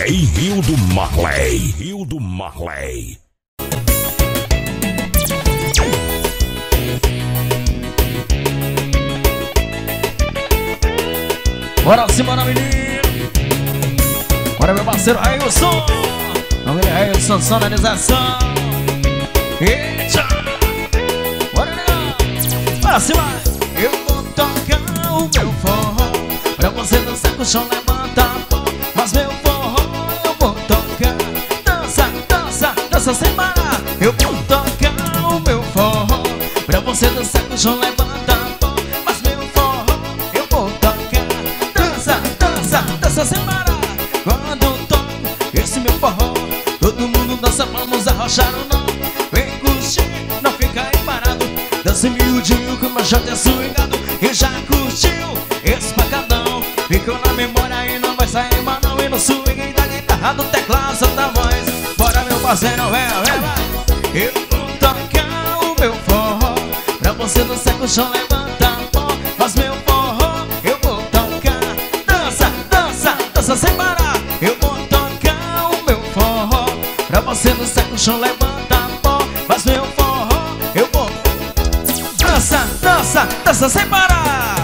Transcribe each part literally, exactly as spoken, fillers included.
Rio do Marley. Rio do Marley. Bora cima, menino. Bora, meu parceiro Railson. Vamos ver, Railson, sonorização. Eita. Bora, legal. Bora cima. Eu vou tocar o meu forró pra você dançar com o chão, levanta a mão. Mas meu forró eu vou tocar. Dança, dança, dança sem parar. Eu vou tocar o meu forró pra você dançar com o chão, levanta a mão. Mas meu forró eu vou tocar. Dança, dança, dança sem parar. Quando eu toco esse meu forró, todo mundo dança, vamos arrochar ou não. Vem curtir, não fica aí parado. Dança miudinho que o meu shot é swingado. E já curtiu esse pancadão? Ficou na memória e não vai sair mais não. E no swing da guitarra, do teclado, solta a voz. Bora, meu parceiro, vem, vem, vai. Eu vou tocar o meu forró pra você dançar com o chão, levanta a mão. Mas meu forró eu vou tocar. Dança, dança, dança sem parar. Eu vou tocar o meu forró pra você dançar com o chão, levanta a mão. Mas meu forró eu vou. Dança, dança, dança sem parar.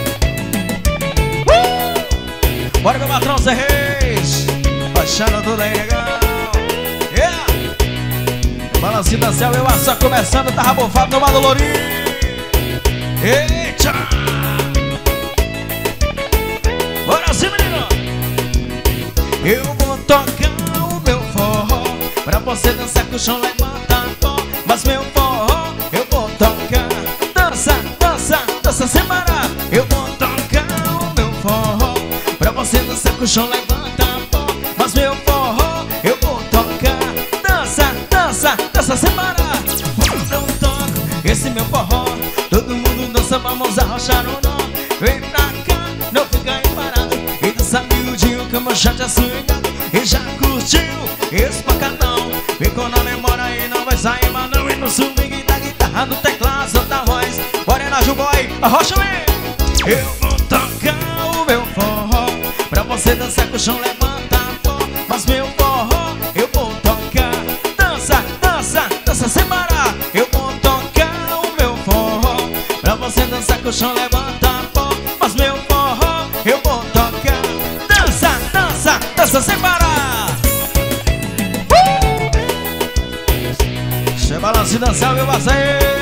uh! Bora, meu patrão Zé Reis. Baixando tudo aí, legal. Yeah! Balancinho da céu, eu só começando, tá rabofado no Madolorinho. Eita! Bora sim, menino. Eu vou tocar o meu forró pra você dançar com o chão, levanta a mão. Mas meu forró eu vou tocar. Dança, dança, dança sem parar. Eu vou tocar o meu forró pra você dançar com o chão, levanta a mão. Mas meu forró eu vou tocar. Dança, dança, dança sem parar. Quando eu toco esse meu forró, todo mundo dança, vamos arrochar ou não. Vem pra cá, não fica aí parado. E dança miudinho que o meu shot é swingado. E já curtiu esse pancadão? Ficou na memória e não vai sair mais não. E no swing da guitarra, do teclado, solta a voz. Bora na Juboy, arrocha aí. Eu vou tocar o meu forró pra você dançar com o chão, levanta a mão. Mas meu forró eu vou tocar. Dança, dança, dança sem parar. Eu vou tocar o meu forró pra você dançar com o chão, levanta a mão. Mas meu forró eu vou tocar. Dança, dança, dança sem parar. uh! Você balança e dançar, meu parceiro.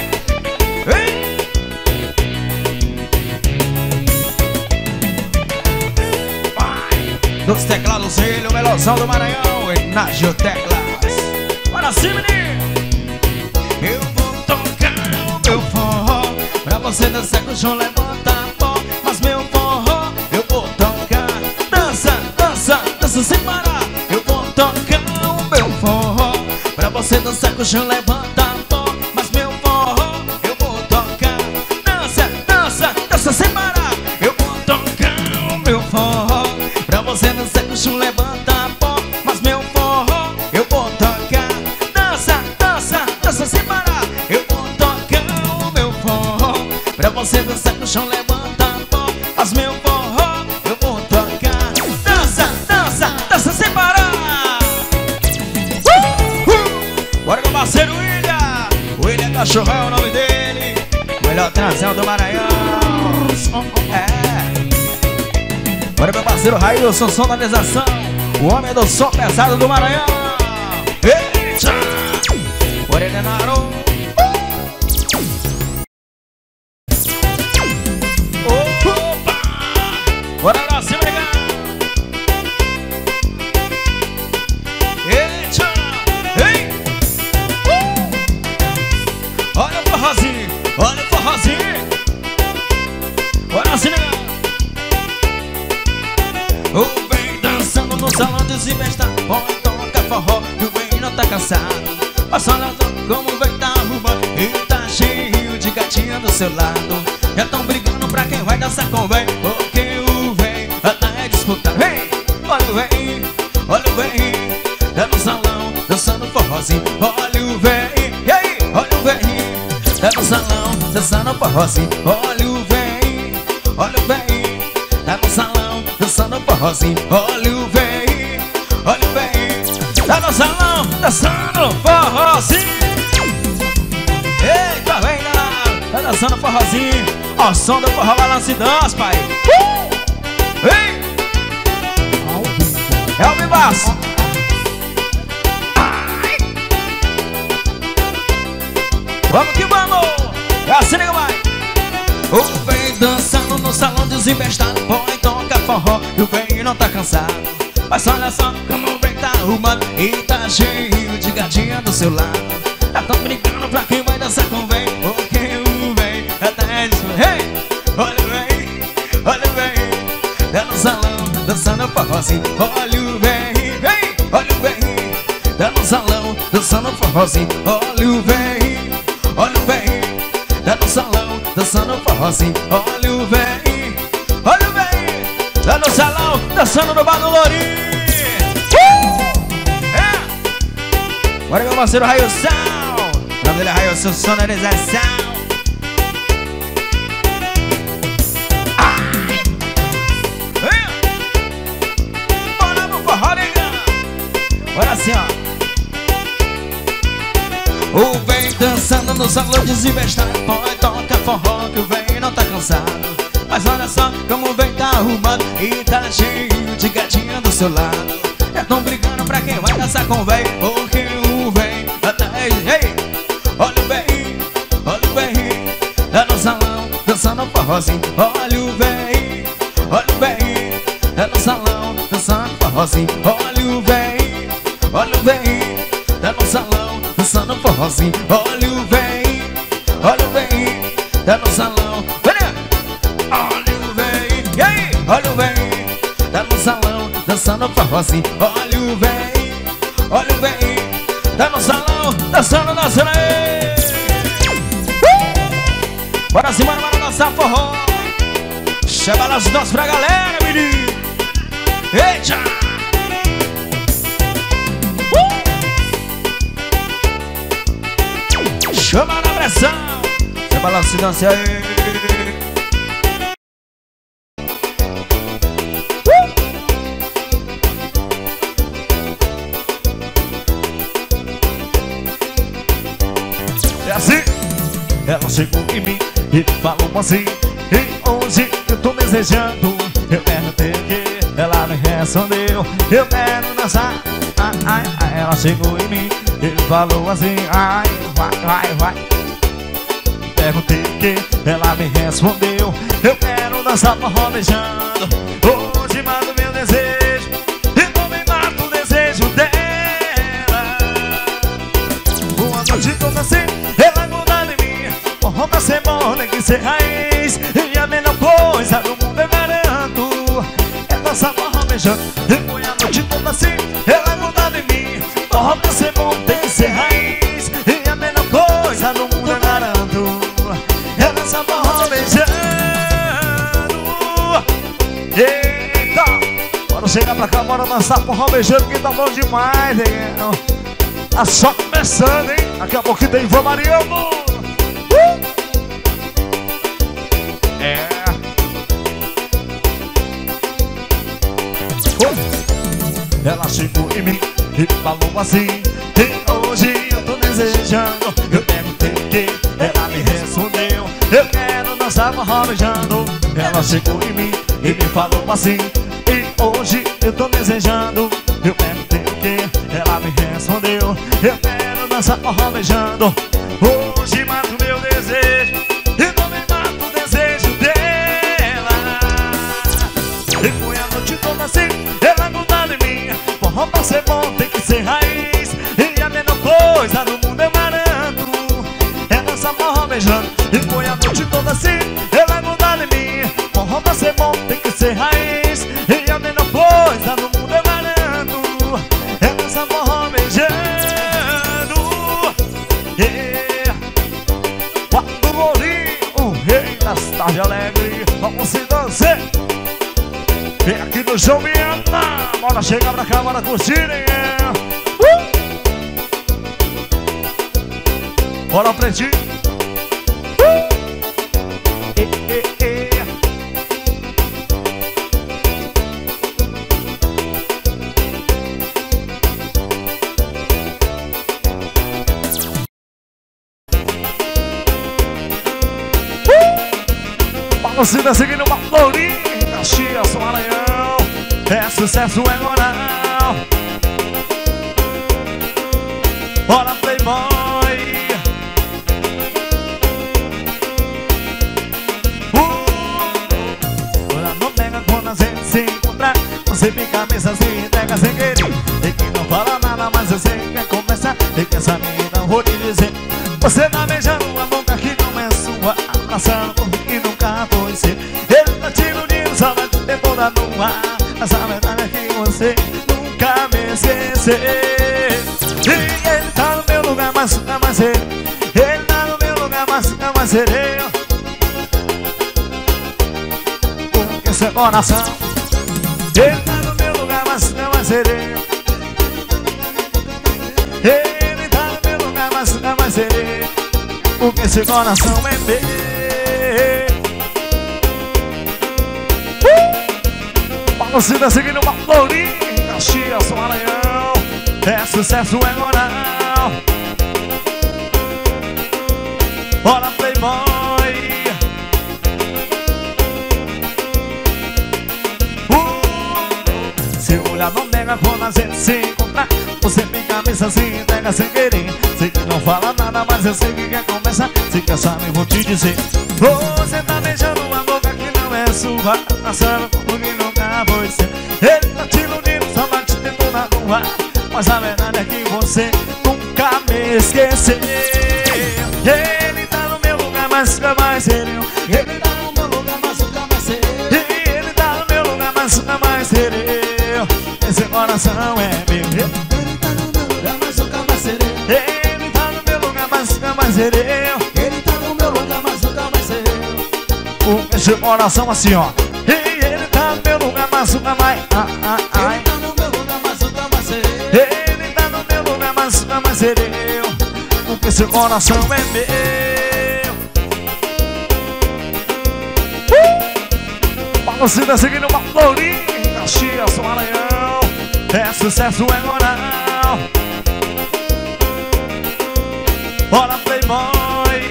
Dos teclados, ele, o melhorão do Maranhão, Inácio Teclas. Bora sim, menino. Eu vou tocar o meu forró pra você dançar com o chão, levanta a mão. Mas meu forró eu vou tocar. Dança, dança, dança sem parar. Eu vou tocar o meu forró pra você dançar com o chão, levanta a mão. Mas meu forró eu vou tocar. Dança, dança, dança sem parar. Eu vou tocar o meu forró pra você dançar com o chão, levanta a mão. Mas meu forró eu vou tocar. Dança, dança, dança sem parar. Eu vou tocar o meu forró pra você dançar com o chão, levanta a mão. Mas meu forró eu vou tocar. Dança, dança, dança sem parar. uh, uh. Bora, meu parceiro William. William Cachorrão é o nome dele. Melhor transão do Maranhão. É. Bora, meu parceiro Railson, sonorização. O homem do som pesado do Maranhão. Eita! Bora, Denaro. Opa! Bora pra cima, legal. Eita! Ei! Uh! Olha o forrozinho, olha o forrozinho. Bora assim, legal. O vem dançando no salão de se festa. Pode tocar forró, o vem não tá cansado. Passa olha como vem tá arrumando. E tá cheio de gatinha do seu lado. Já tão brigando pra quem vai dançar com o vem. Porque o vem tá é disputado. Vem, olha o vem, olha o vem. Tá no salão dançando forrozinho. Olha o vem, e aí, olha o vem. Tá no salão dançando forrozinho. Olha o vem, olha o vem. Tá no salão dançando forrozinho. Olha o vem, forrozinho. Eita, vem lá, tá dançando forrozinho. Ó, o som do forró balança e dança, pai. Uh! Vem! É o Bibaço. Vamos que vamos! É assim que vai! O vem dançando no salão desinvestado, põe toca forró e o vem não tá cansado. Mas olha só como o vem tá arrumado e tá cheio de gatinha do seu lado. Já tão brincando pra quem vai dançar com o vem, porque o vem até diz: hey! Olha o vem, olha o vem, tá no salão dançando forrozinho. Olha o vem, hey! Olha o vem, tá no salão dançando forrozinho. Olha o vem, olha o vem, tá no salão dançando forrozinho. Olha o vem, olha o vem, tá no salão dançando no bar do Lourinho. Uh! É! Agora meu parceiro Railson, o nome dele é Railson, sonorização. Ai! É! Bora no forró, nega! Olha assim, ó. O vem dançando no salão desinvestado, põe toca forró que o vem não tá cansado. Mas olha só como o vem tá arrumado e tá cheio de gatinha do seu lado. Já tão brigando pra quem vai dançar com o vem, porque o vem até ei, olha o vem, olha o vem, tá no salão dançando forrozinho. Olha o vem, olha o vem, tá no salão dançando forrozinho. Olha o vem, olha o vem, tá no salão dançando forrozinho. Olha o vem, olha o vem, tá no salão. Olha o vem, e aí? Olha o vem, tá no salão dançando forrozinho. Olha o vem, olha o vem, tá no salão dançando, dançando aí. Uh! Bora sim, bora, bora dançar forró. Chama as danças pra galera, menino. Eita! Chama na pressão. Você balança e dança aí. Uh! É assim. Ela chegou em mim e falou assim: e hoje eu tô desejando, eu quero ter que. Ela me respondeu: eu quero dançar. Ai, ai, ai. Ela chegou em mim e falou assim: ai, vai, vai, vai. Perguntei o que, ela me respondeu: eu quero dançar forró beijando. Hoje mato meu desejo e também mato o desejo dela. Boa noite toda assim, ela grudada em mim. Forró pra ser bom tem que ser raiz, e a melhor coisa do mundo eu garanto é dançar forró beijando. E boa noite toda assim, ela grudada em mim. Forró pra ser bom tem que ser raiz, e a melhor coisa do mundo eu garanto é dançar forró beijando. Eita! Bora chegar pra cá, bora dançar forró beijando, que tá bom demais, hein? Tá só começando, hein? Daqui a pouquinho tem Ivan Mariano. Uh! É. Uh! Ela chegou em mim e falou assim: e hoje eu tô desejando, eu perguntei o que, ela me respondeu: eu quero dançar forró beijando. Ela chegou em mim e me falou assim: e hoje eu tô desejando, eu perguntei o que, ela me respondeu: eu quero dançar forró beijando. Hoje mato meu desejo e também mato o desejo dela. E foi a noite toda assim, ela grudada em mim. Forró pra ser bom tem que ser raiz, e a melhor coisa do mundo eu garanto é dançar forró beijando. E foi a noite toda assim, ela grudada em mim. Forró pra ser bom tem que ser raiz, e a melhor coisa do mundo eu garanto é dançar forró beijando. Yeah. Quatro Lourinho, o rei das tardes alegres. Vamos se dançar. Vem aqui no João Viana. Bora chegar pra cá, bora curtir, hein? Uh! Bora, pretinho. Uh! E, e, e. Balançada seguindo uma Lourinha, Caxias, Maranhão. É sucesso, é moral. Bora, Playboy. uh. Ora, não pega quando a gente se encontrar. Você fica a mesa, se entrega sem querer. E quem não fala nada, mas eu sei que quer conversar. E que essa menina, vou te dizer. Você tá beijando a boca que não é sua, abraçando que nunca foi ser. Ele tá te iludindo, só vai te ter toda no ar. Essa verdade é que você nunca me esqueceu. E ele tá no meu lugar, mas nunca mais serei. Ele tá no meu lugar, mas nunca mais serei. Porque seu coração. Ele tá no meu lugar, mas nunca mais serei. Ele tá no meu lugar, mas nunca mais serei. Porque esse coração é meu. uh! Balançada seguindo uma Lourinha, Caxias, Maranhão. É sucesso, é moral. Bora, Playboy. uh! Seu olhar não nega quando a gente se encontrar. Você fica a mesa, se entrega sem querer. Sei que não fala nada, mas eu sei que quer conversar. Se quer saber, vou te dizer. Você tá beijando uma boca que não é sua, passando por que nunca foi ser. Ele tá te iludindo, só vai te ter toda no ar. Mas a verdade é que você nunca me esqueceu. Ele tá no meu lugar, mas nunca mais serei. Ele tá no meu lugar, mas nunca mais serei. Ele tá no meu lugar, mas nunca mais serei. Esse coração é meu. Ele tá no meu lugar, mas nunca mais serei. Ele tá no meu lugar, mas nunca mais serei. Ele tá no meu lugar, mas nunca mais serei. Esse coração assim, ó. Ele tá no meu lugar, mas nunca mais. Ah, ah, ah. Ele tá no meu lugar, mas nunca mais serei. Ele tá no meu lugar, mas nunca mais serei. Porque esse coração é meu. uh! Balançada seguindo uma Lourinha, Caxias, Maranhão. É sucesso, é moral. Bora, Playboy.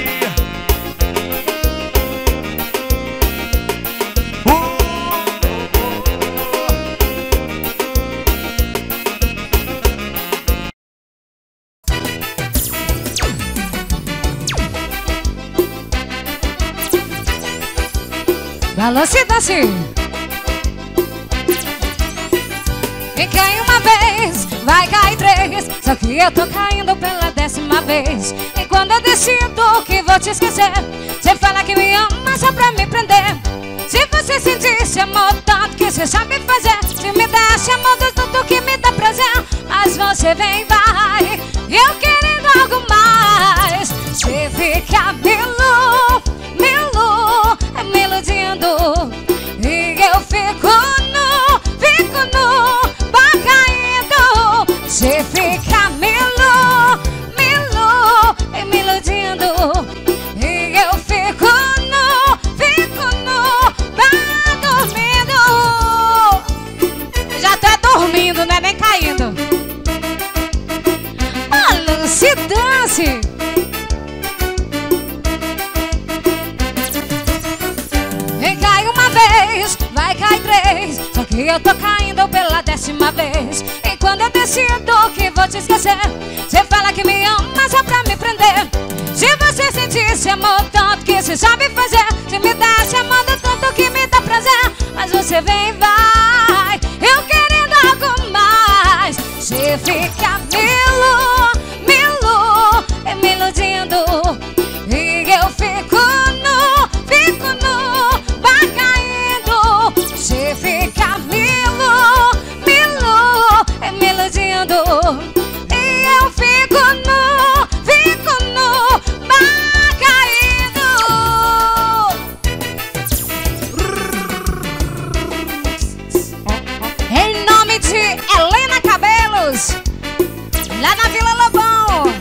uh! Balance dance. E cai uma vez, vai cair três. Só que eu tô caindo pela décima vez. E quando eu decido que vou te esquecer, você fala que me ama só pra me prender. Se você sentisse amor tanto que você sabe fazer, se me desse amor do tanto que me dá prazer. Mas você vem e vai, e eu querendo algo mais. Você fica me ilu, me ilu, me iludindo. E eu fico nu, fico nu, caindo. Você fica me ilu, me ilu, me iludindo. E eu fico nu, fico nu, dormindo. Já tá dormindo, né? Nem caindo. Balance dance. E cai uma vez, vai cair três. Só que eu tô caindo pela décima vez. E quando eu decido que vou te esquecer, você fala que me ama só pra me prender. Se você sentisse amor tanto que você sabe fazer, se me desse amor do tanto que me dá prazer. Mas você vem e vai, eu querendo algo mais. Você fica me ilu, me ilu, me iludindo. E eu fico nu, fico nu, vai caindo. Você fica me ilu, me ilu, me iludindo. E eu fico nu, fico nu, vai caindo. Em nome de Helena Cabelos, lá na Vila Lobão.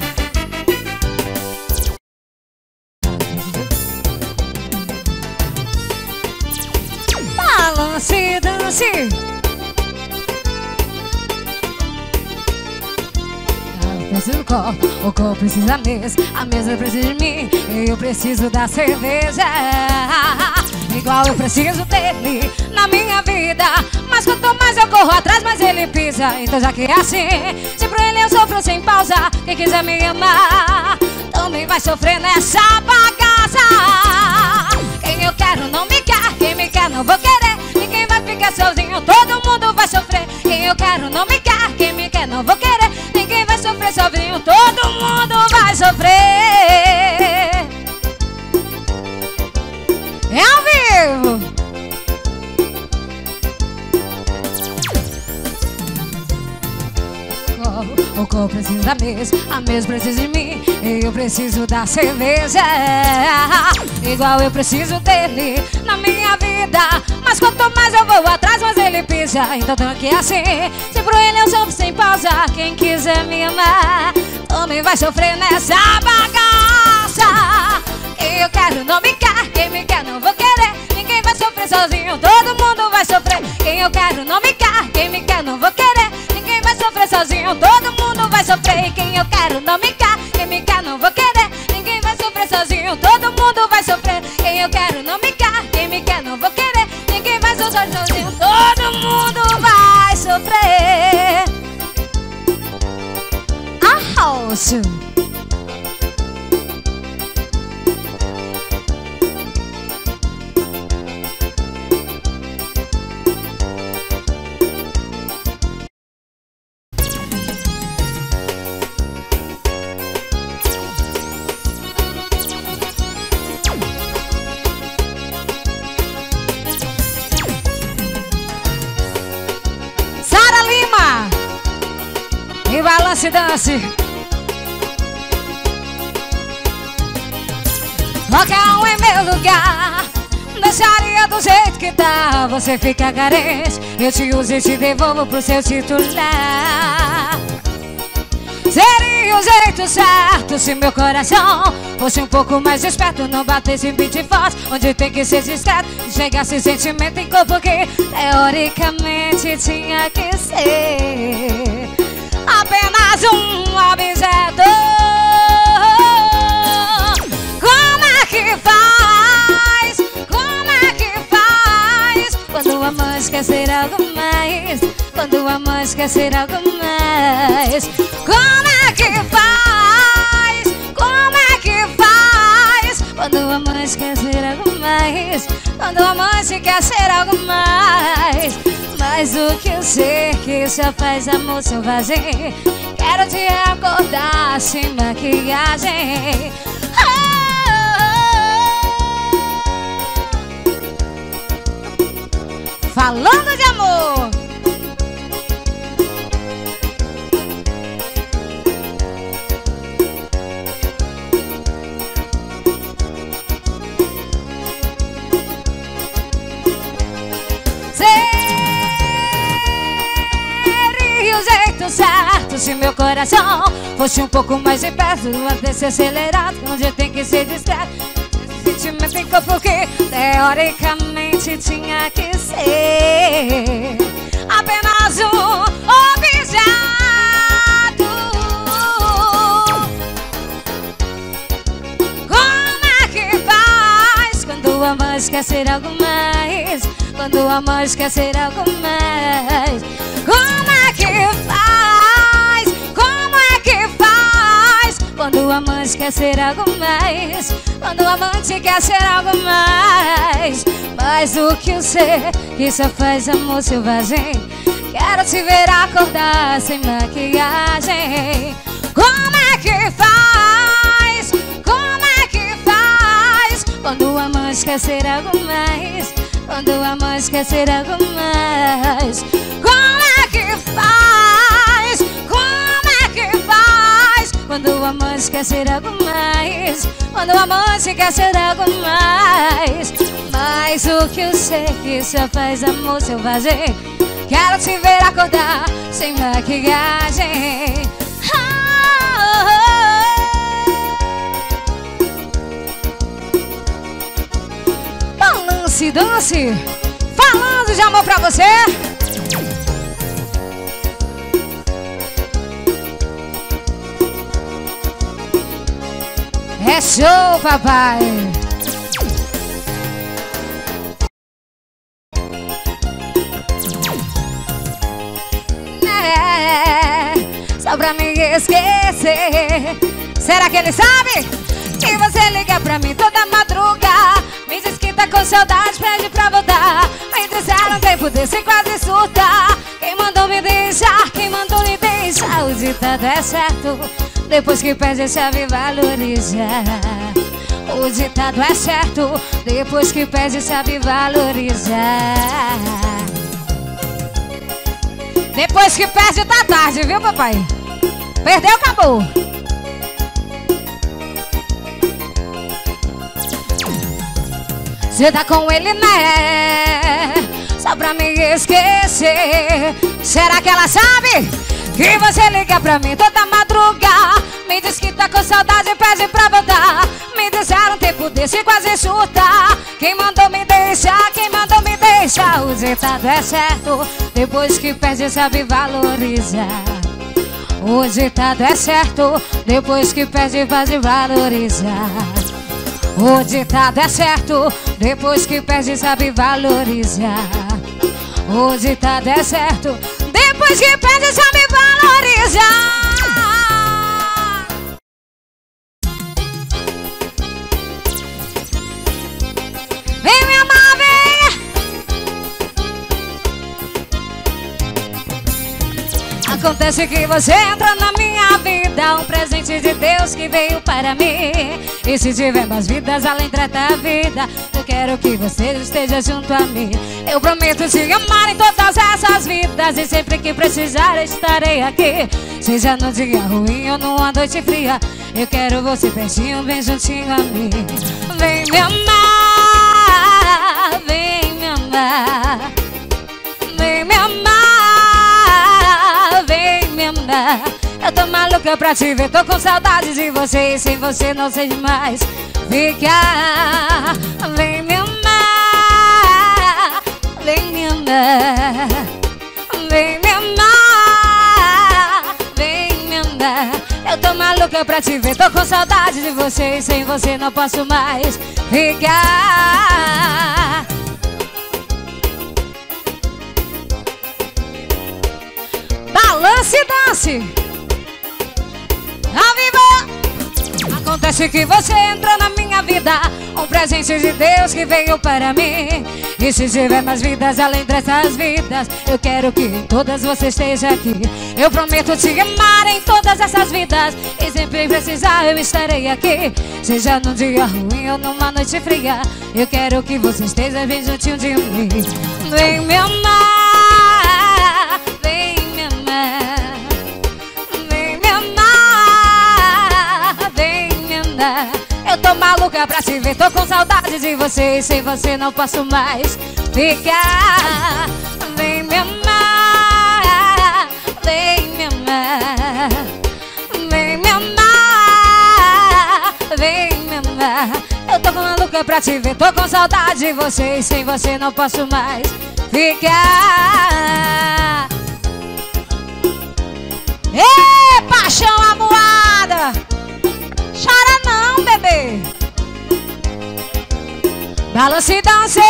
Balance, dance. preciso do copo, o copo precisa da mesa, a mesa precisa de mim, eu preciso da cerveja. Igual eu preciso dele na minha vida, mas quanto mais eu corro atrás, mais ele pisa. Então já que é assim, se por ele eu sofro sem pausa, quem quiser me amar também vai sofrer nessa bagaça. Quem eu quero não me quer, quem me quer não vou querer. Ninguém vai ficar sozinho, todo mundo vai sofrer. Quem eu quero não me quer, quem me quer não vou querer. Ninguém vai sofrer sozinho, todo mundo vai sofrer. É ao vivo. O copo precisa da mesa, a mesa precisa de mim, eu preciso da cerveja. Igual eu preciso dele na minha vida, mas quanto mais eu vou atrás, mais ele pisa. Então tô aqui assim, se por ele eu sofro sem pausa. Quem quiser me amar também vai sofrer nessa bagaça. Quem eu quero não me quer, quem me quer não vou querer. Ninguém vai sofrer sozinho, todo mundo vai sofrer. Quem eu quero não me quer, quem me quer não vou querer. Ninguém vai sofrer sozinho, todo mundo vai sofrer. Quem eu quero não me quer, quem me quer não vou querer. Ninguém vai sofrer sozinho, todo mundo vai sofrer. Quem eu quero não me quer, quem me quer não vou querer. Ninguém vai sofrer sozinho, todo mundo vai sofrer. Arroz. E balance, dance. Qualquer um em meu lugar deixaria do jeito que tá. Você fica carente, eu te uso e te devolvo pro seu titular. Seria o jeito certo se meu coração fosse um pouco mais esperto, não batesse em beat forte, onde tem que ser discreto. Chegasse sentimento em corpo que teoricamente tinha que ser apenas um objeto. Como é que faz? Como é que faz? Quando o amante quer ser algo mais, quando o amante quer ser algo mais. Como é que faz? Como é que faz? Quando o amante quer ser algo mais, quando o amante quer ser algo mais. Mas o que eu sei que só faz amor selvagem. Quero te acordar sem maquiagem. Oh! Falando de amor. Certo, se meu coração fosse um pouco mais de perto, até ser acelerado, onde tem que ser discreto. Esse sentimento em corpo que teoricamente tinha que ser apenas um objeto. Como é que faz quando o amante quer ser algo mais, quando o amante quer ser algo mais? Como é que faz? Como é que faz? Quando o amante quer ser algo mais, quando o amante quer ser algo mais. Mas o que eu sei que só faz amor selvagem. Quero te ver acordar sem maquiagem. Como é que faz? Como é que faz? Quando o amante quer ser algo mais, quando o amante quer ser algo mais. Como é que faz? Como é que faz? Quando o amante quer ser algo mais, quando o amante quer ser algo mais. Mas o que eu sei que só faz amor selvagem. Quero te ver acordar sem maquiagem. Oh, oh, oh. Balance, dance. Falando de amor pra você. É show, papai. É, só pra me esquecer. Será que ele sabe? Que você liga pra mim toda madruga, me diz que tá com saudade, pede pra voltar. Me disseram um tempo desse quase surta. Quem mandou me deixar, quem mandou me deixar? O ditado é certo, depois que perde sabe valorizar. O ditado é certo, depois que perde sabe valorizar. Depois que perde tá tarde, viu papai? Perdeu, acabou. Você tá com ele, né? Só pra me esquecer. Será que ela sabe? Que você liga pra mim toda madruga, me diz que tá com saudade e pede pra voltar. Me disseram um tempo desse quase surta. Quem mandou me deixar, quem mandou me deixar? O ditado é certo, depois que perde sabe valorizar. O ditado é certo, depois que perde pode valorizar. O ditado é certo, depois que perde sabe valorizar. O ditado é certo, depois que perde sabe valorizar. Vem me amar, vem. Acontece que você entra na minha vida, um presente de Deus que veio para mim. E se tiver mais vidas além desta vida, eu quero que você esteja junto a mim. Eu prometo te amar em todas essas vidas, e sempre que precisar eu estarei aqui. Seja num dia ruim ou numa noite fria, eu quero você pertinho, bem juntinho a mim. Vem me amar, vem me amar, vem me amar, vem me amar. Eu tô maluca pra te ver, tô com saudade de você, e sem você não sei demais ficar. Vem me amar, vem me amar, vem me amar, vem me amar. Eu tô maluca pra te ver, tô com saudade de você, e sem você não posso mais ficar. Balance e dance ao vivo. Acontece que você entrou na minha vida, um presente de Deus que veio para mim. E se tiver mais vidas além dessas vidas, eu quero que em todas você esteja aqui. Eu prometo te amar em todas essas vidas, e sempre precisar eu estarei aqui. Seja num dia ruim ou numa noite fria, eu quero que você esteja bem juntinho de mim. Vem me amar, vem me amar, eu tô maluca pra te ver, tô com saudade de você, e sem você não posso mais ficar. Vem me amar, vem me amar, vem me amar, vem me amar. Eu tô maluca pra te ver, tô com saudade de você, e sem você não posso mais ficar. Ê, paixão amuada, chora não, bebê. Balance e dance.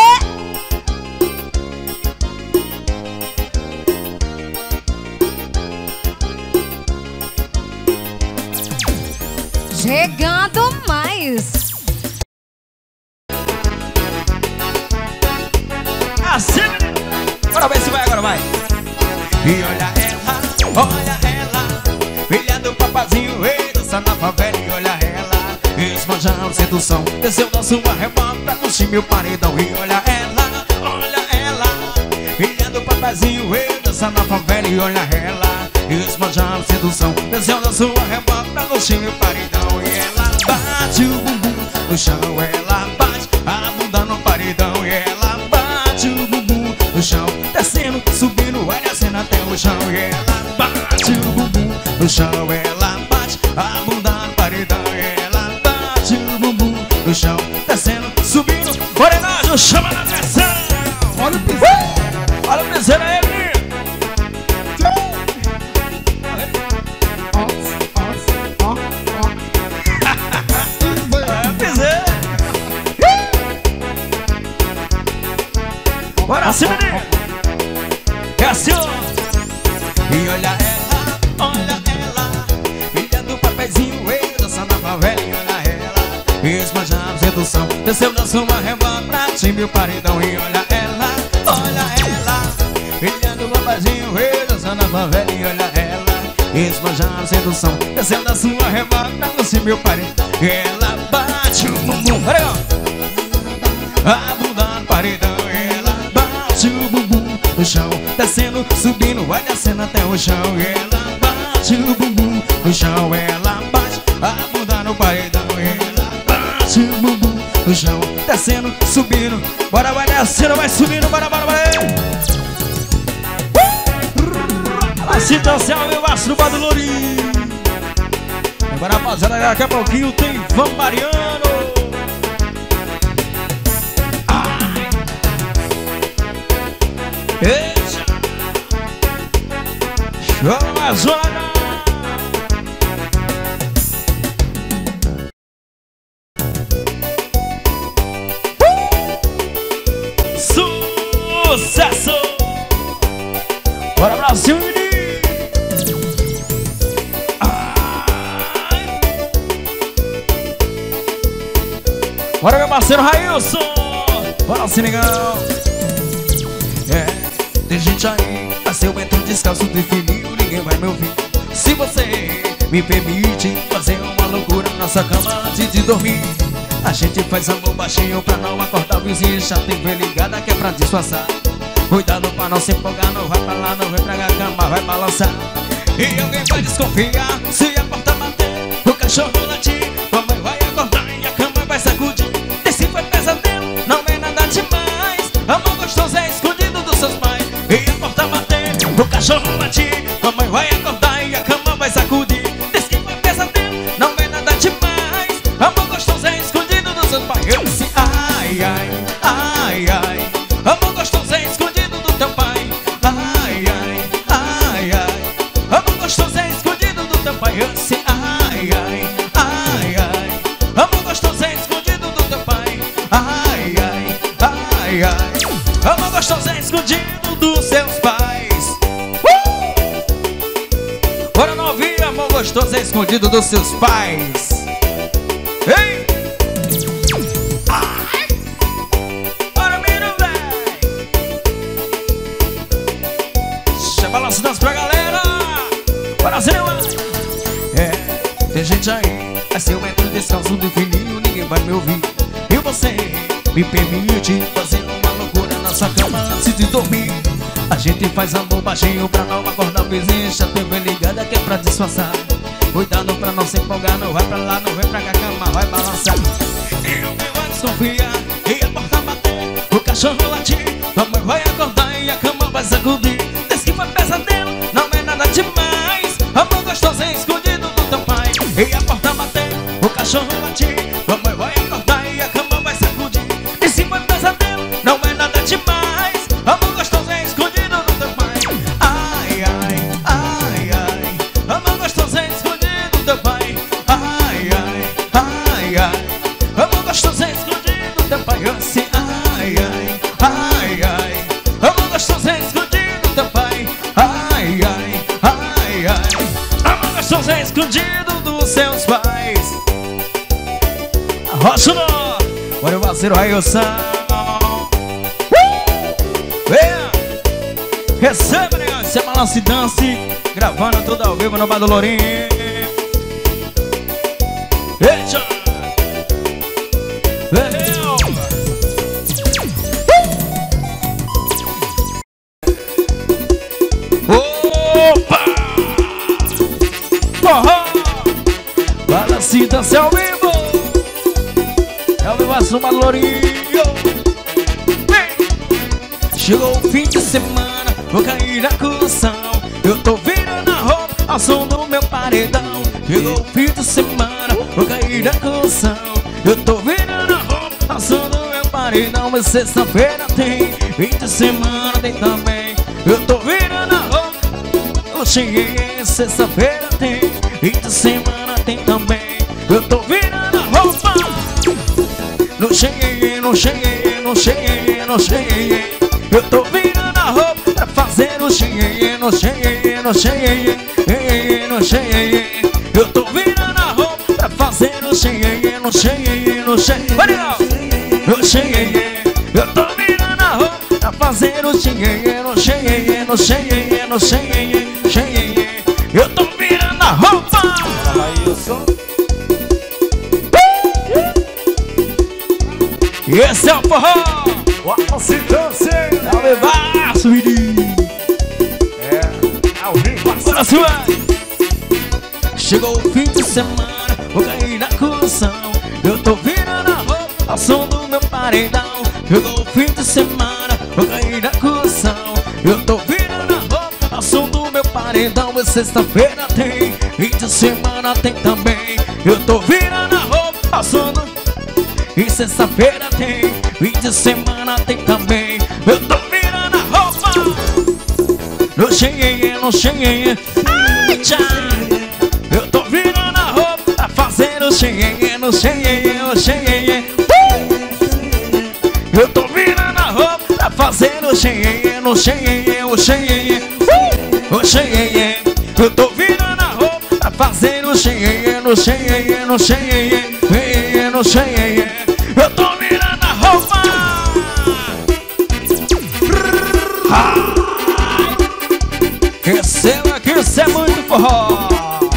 Chegando mais. Assim, bora ver se vai, agora vai. E olha ela, olha ela, filha do papazinho, ei, dança na favela. E olha ela, esbanjando sedução, desceu da sua rebota, curti meu paredão. E olha ela, olha ela, filha do papazinho, ei, dança na favela. E olha ela, esbanjando sedução, desceu da sua rebota, curti meu paredão. E ela bate o bumbum no chão, ela bate a bunda no paredão. E ela bate o bumbum no chão, descendo, subindo, vai descendo até o chão. E ela bate o bumbum no chão, ela bate a bunda no paredão. E ela bate o bumbum no chão, descendo, subindo, morenagem, chama na pressão. Olha o piseiro, olha o piseiro aí, menino. assim, ó. E olha ela, olha ela, filha do papeizinho, ei, dançando na favela. E olha ela, esbanjando sedução, desceu da sua rebola pra cima e o paredão. E olha ela, olha ela, filha do papeizinho, ei, dançando na favela. E olha ela, esbanjando sedução, desceu da sua rebola pra cima e o paredão. E ela bate o bumbum, olha a bunda no paredão. Ela bate o bumbum no chão, descendo, subindo, vai descendo até o chão. Ela bate o bumbum no chão, ela bate a bunda no paredão. Ela bate o bumbum no chão, descendo, subindo, bora, vai descendo, vai subindo, bora, bora, bora. Ela se dança ao meu baixo no Bar do Lourinho. Agora, rapaziada, daqui a pouquinho tem Van Mariano. Eita! Show a zona! Uh! Sucesso! Bora, Brasil! Ai. Bora, meu parceiro Railson! Bora, Senegão! É. Tem gente aí, mas eu entro descalço de fininho, ninguém vai me ouvir. Se você me permite fazer uma loucura na nossa cama antes de dormir, a gente faz amor baixinho pra não acordar o vizinho. Já tem ver ligada que é pra disfarçar. Cuidado pra não se empolgar, não vai pra lá, não vem pra cá, a cama vai balançar. E alguém vai desconfiar se a porta bater, o cachorro latir, a mãe vai acordar e a cama vai sacudir. E se foi pesadelo, não é nada demais. Amor gostoso é escondido dos seus pais. E a porta bater, o cachorro latir, a mãe vai acordar e a cama vai sacudir. Diz que foi pesadelo, não é nada demais. Amor gostoso é escondido dos seus pais. Eu disse ai, ai, ai, ai. Amor gostoso é escondido do teu pai. Ai, ai, ai, ai. Amor gostoso é escondido do teu pai. Eu disse ai, ai, ai, ai. Amor gostoso é escondido do teu pai. Ai, ai, ai, ai. Amor gostoso é escondido dos seus pais. uh! Bora novinha, amor gostoso é escondido dos seus pais. Ei! Ai! Bora, menino, véi! Deixa balanço dança pra galera. Bora, cinema! É, tem gente aí, mas se eu entro descalço de fininho, ninguém vai me ouvir. E você me permite fazer uma loucura na sua cama antes de dormir. A gente faz amor baixinho pra não acordar o vizinho. Já T V ligada que é pra disfarçar. Cuidado pra não se empolgar, não vai pra lá, não vem pra cá, a cama vai balançar. E alguém vai desconfiar e a porta bater, o cachorro latir, a mãe vai acordar e a cama vai sacudir. Diz que foi pesadelo, não é nada demais. Amor gostoso é escondido do teu pai. E a porta bater, o cachorro latir, a mãe vai acordar e a cama vai sacudir. Diz que foi pesadelo, não é nada demais. Amor gostoso é escondido do teu pai. Ai, ai, ai, ai. Amor gostoso é escondido do teu pai. Ai, ai, ai, ai. Amor gostoso é escondido do teu pai. Eu disse ai, ai, ai, ai. Amor gostoso é escondido do teu pai. Ai, ai, ai, ai. Amor gostoso é escondido dos seus pais. Arrocha no bora o parceiro Railson. Venha! Receba, negão, esse é balanço e dance, gravando tudo ao vivo no Bar do Lourinho. Eita! Venha! Opa! Oh! Balanço e dance ao vivo. É o meu balanço no Bar do Lourinho. Chegou o fim de semana, vou cair na colação. Eu tô virando a roupa ao som do meu paredão. Chegou o fim de semana, vou cair na colação. Eu tô virando a roupa ao som do meu paredão. Mas sexta-feira tem, fim de semana tem também. Eu tô virando a roupa, eu cheguei, sexta-feira tem, fim de semana tem também. Eu tô virando a roupa. Não cheguei, não cheguei, não cheguei, não cheguei. Eu tô virando a roupa pra fazer o xixi. xenhenhen, no xenhenhen, no xenhenhen, no xenhenhen. Eu tô virando a roupa pra fazer o xenhenhen, no xenhenhen, no xenhenhen. Vai, no xenhenhen. Eu tô virando a roupa pra fazer o xenhenhen, no xenhenhen, no xenhenhen, no xenhenhen, xenhenhen. Eu tô virando a roupa. Fala aí, eu sou. Esse é o forró. Uau, se dance. Ao vivaço, menino. É, ao vivo. Bora, sua. Chegou o fim de semana, vou cair na curtição. Eu tô virando a roupa ao som do meu paredão. Chegou o fim de semana, vou cair na curtição. Eu tô virando a roupa ao som do meu paredão. E sexta-feira tem, fim de semana tem também. Eu tô virando a roupa ao som do... E sexta-feira tem, fim de semana tem também. Eu tô virando a roupa no xenhenhen, no xenhenhen. Ai, tchau. Eu tô virando a roupa pra fazer o xenhenhen, no xenhenhen, o xenhenhen. Eu tô virando a roupa pra fazer o xenhenhen, no xenhenhen, o xenhenhen, o xenhenhen. Eu tô virando a roupa pra fazer o xenhenhen, no xenhenhen, no xenhenhen, no xenhenhen. Eu tô virando a roupa. Receba que isso é muito forró.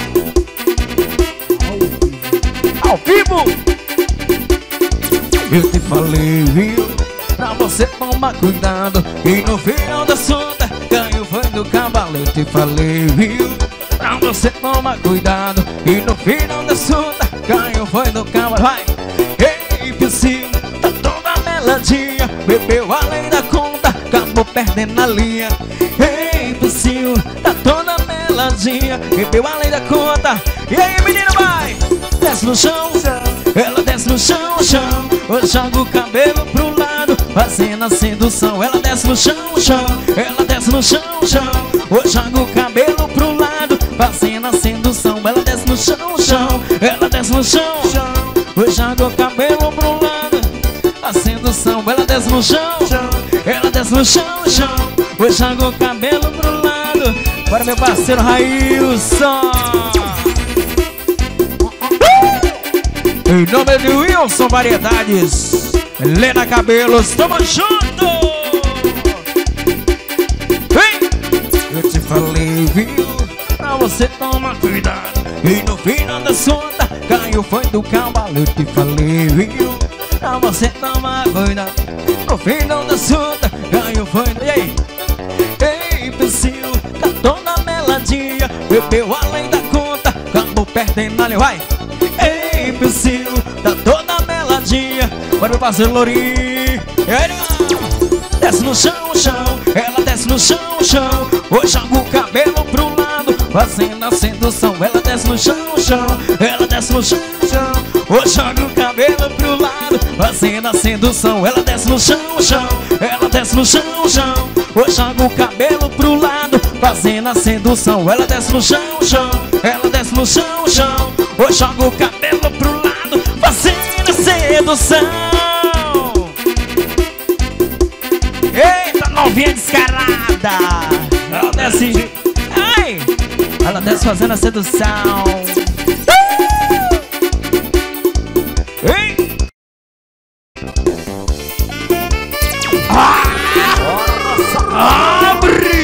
Ao vivo. Eu te falei, viu, pra você tomar cuidado. E no final da sonda ganho foi do cavalo. Eu te falei, viu, pra você tomar cuidado. E no final da sonda ganho foi do cavalo. Vai. Ei, Psyu, tá toda meladinha. Bebeu além da conta, acabou perdendo a linha. Ei, Psyu, tá toda meladinha. Bebeu além da conta. E aí, menina, vai! Desce no chão, ela desce no chão, chão. Eu jogo o cabelo pro lado, fazendo a sedução. Ela desce no chão, chão. Ela desce no chão, chão. Eu jogo o cabelo pro lado, fazendo a sedução. Ela desce no chão, chão. Ela desce no chão, chão. Eu jogo o cabelo pro lado, a sedução. Ela desce no chão, chão. Ela desce no chão, chão. Eu jogo o cabelo pro lado. Bora, meu parceiro Railson. Em nome de Wilson Variedades, Helena Cabelos, tamo junto! Vem! Eu te falei, viu, pra você tomar cuidado. E no final da sonda, caiu foi do cavalo. Eu te falei, viu, pra você tomar cuidado. No final da sonda, caiu foi do... E aí? Ei, Psyu, tá toda meladinha. Bebeu além da conta, acabou perdendo a linha. Vai! Ei, Psyu, tá toda meladinha. Bora, meu parceiro Lourinho. Desce no chão, chão. Ela desce no chão, chão. Eu jogo o cabelo pro lado, fazendo a sedução. Ela desce no chão, chão. Ela desce no chão, chão. Eu jogo o cabelo pro lado, fazendo a sedução. Ela desce no chão, chão. Ela desce no chão, chão. Eu jogo o cabelo pro lado, fazendo a sedução. Ela desce no chão, chão. Ela desce no chão, chão. Eu jogo o cabelo pro lado, fazendo a sedução. Eita, novinha descarada. Ela desce. Ai! Ela desce fazendo a sedução. Ei! Ah! Abre!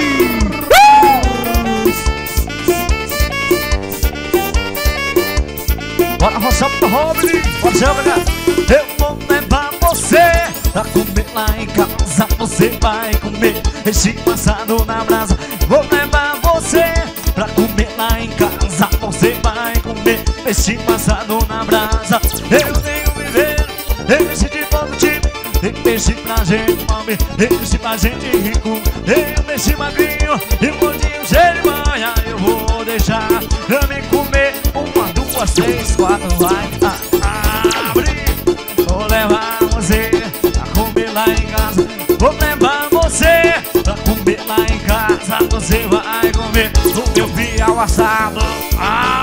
Bora roçar pro Robin, pode ser, obrigado. Eu vou levar você pra comer lá em casa. Você vai comer esse assado na brasa. Vou levar você pra comer lá em casa. Você vai comer esse assado na brasa. Eu tenho viver esse tipo de tipo. Esse pra gente pobre, esse pra gente rico. Eu esse magrinho e um gordinho cheio de manha. Eu vou deixar eu me comer uma, duas, três, quatro, vai. Ah, abre. Vou levar você pra comer lá em casa. Vou levar você pra comer lá em casa. Você vai comer o meu piau assado. Ah,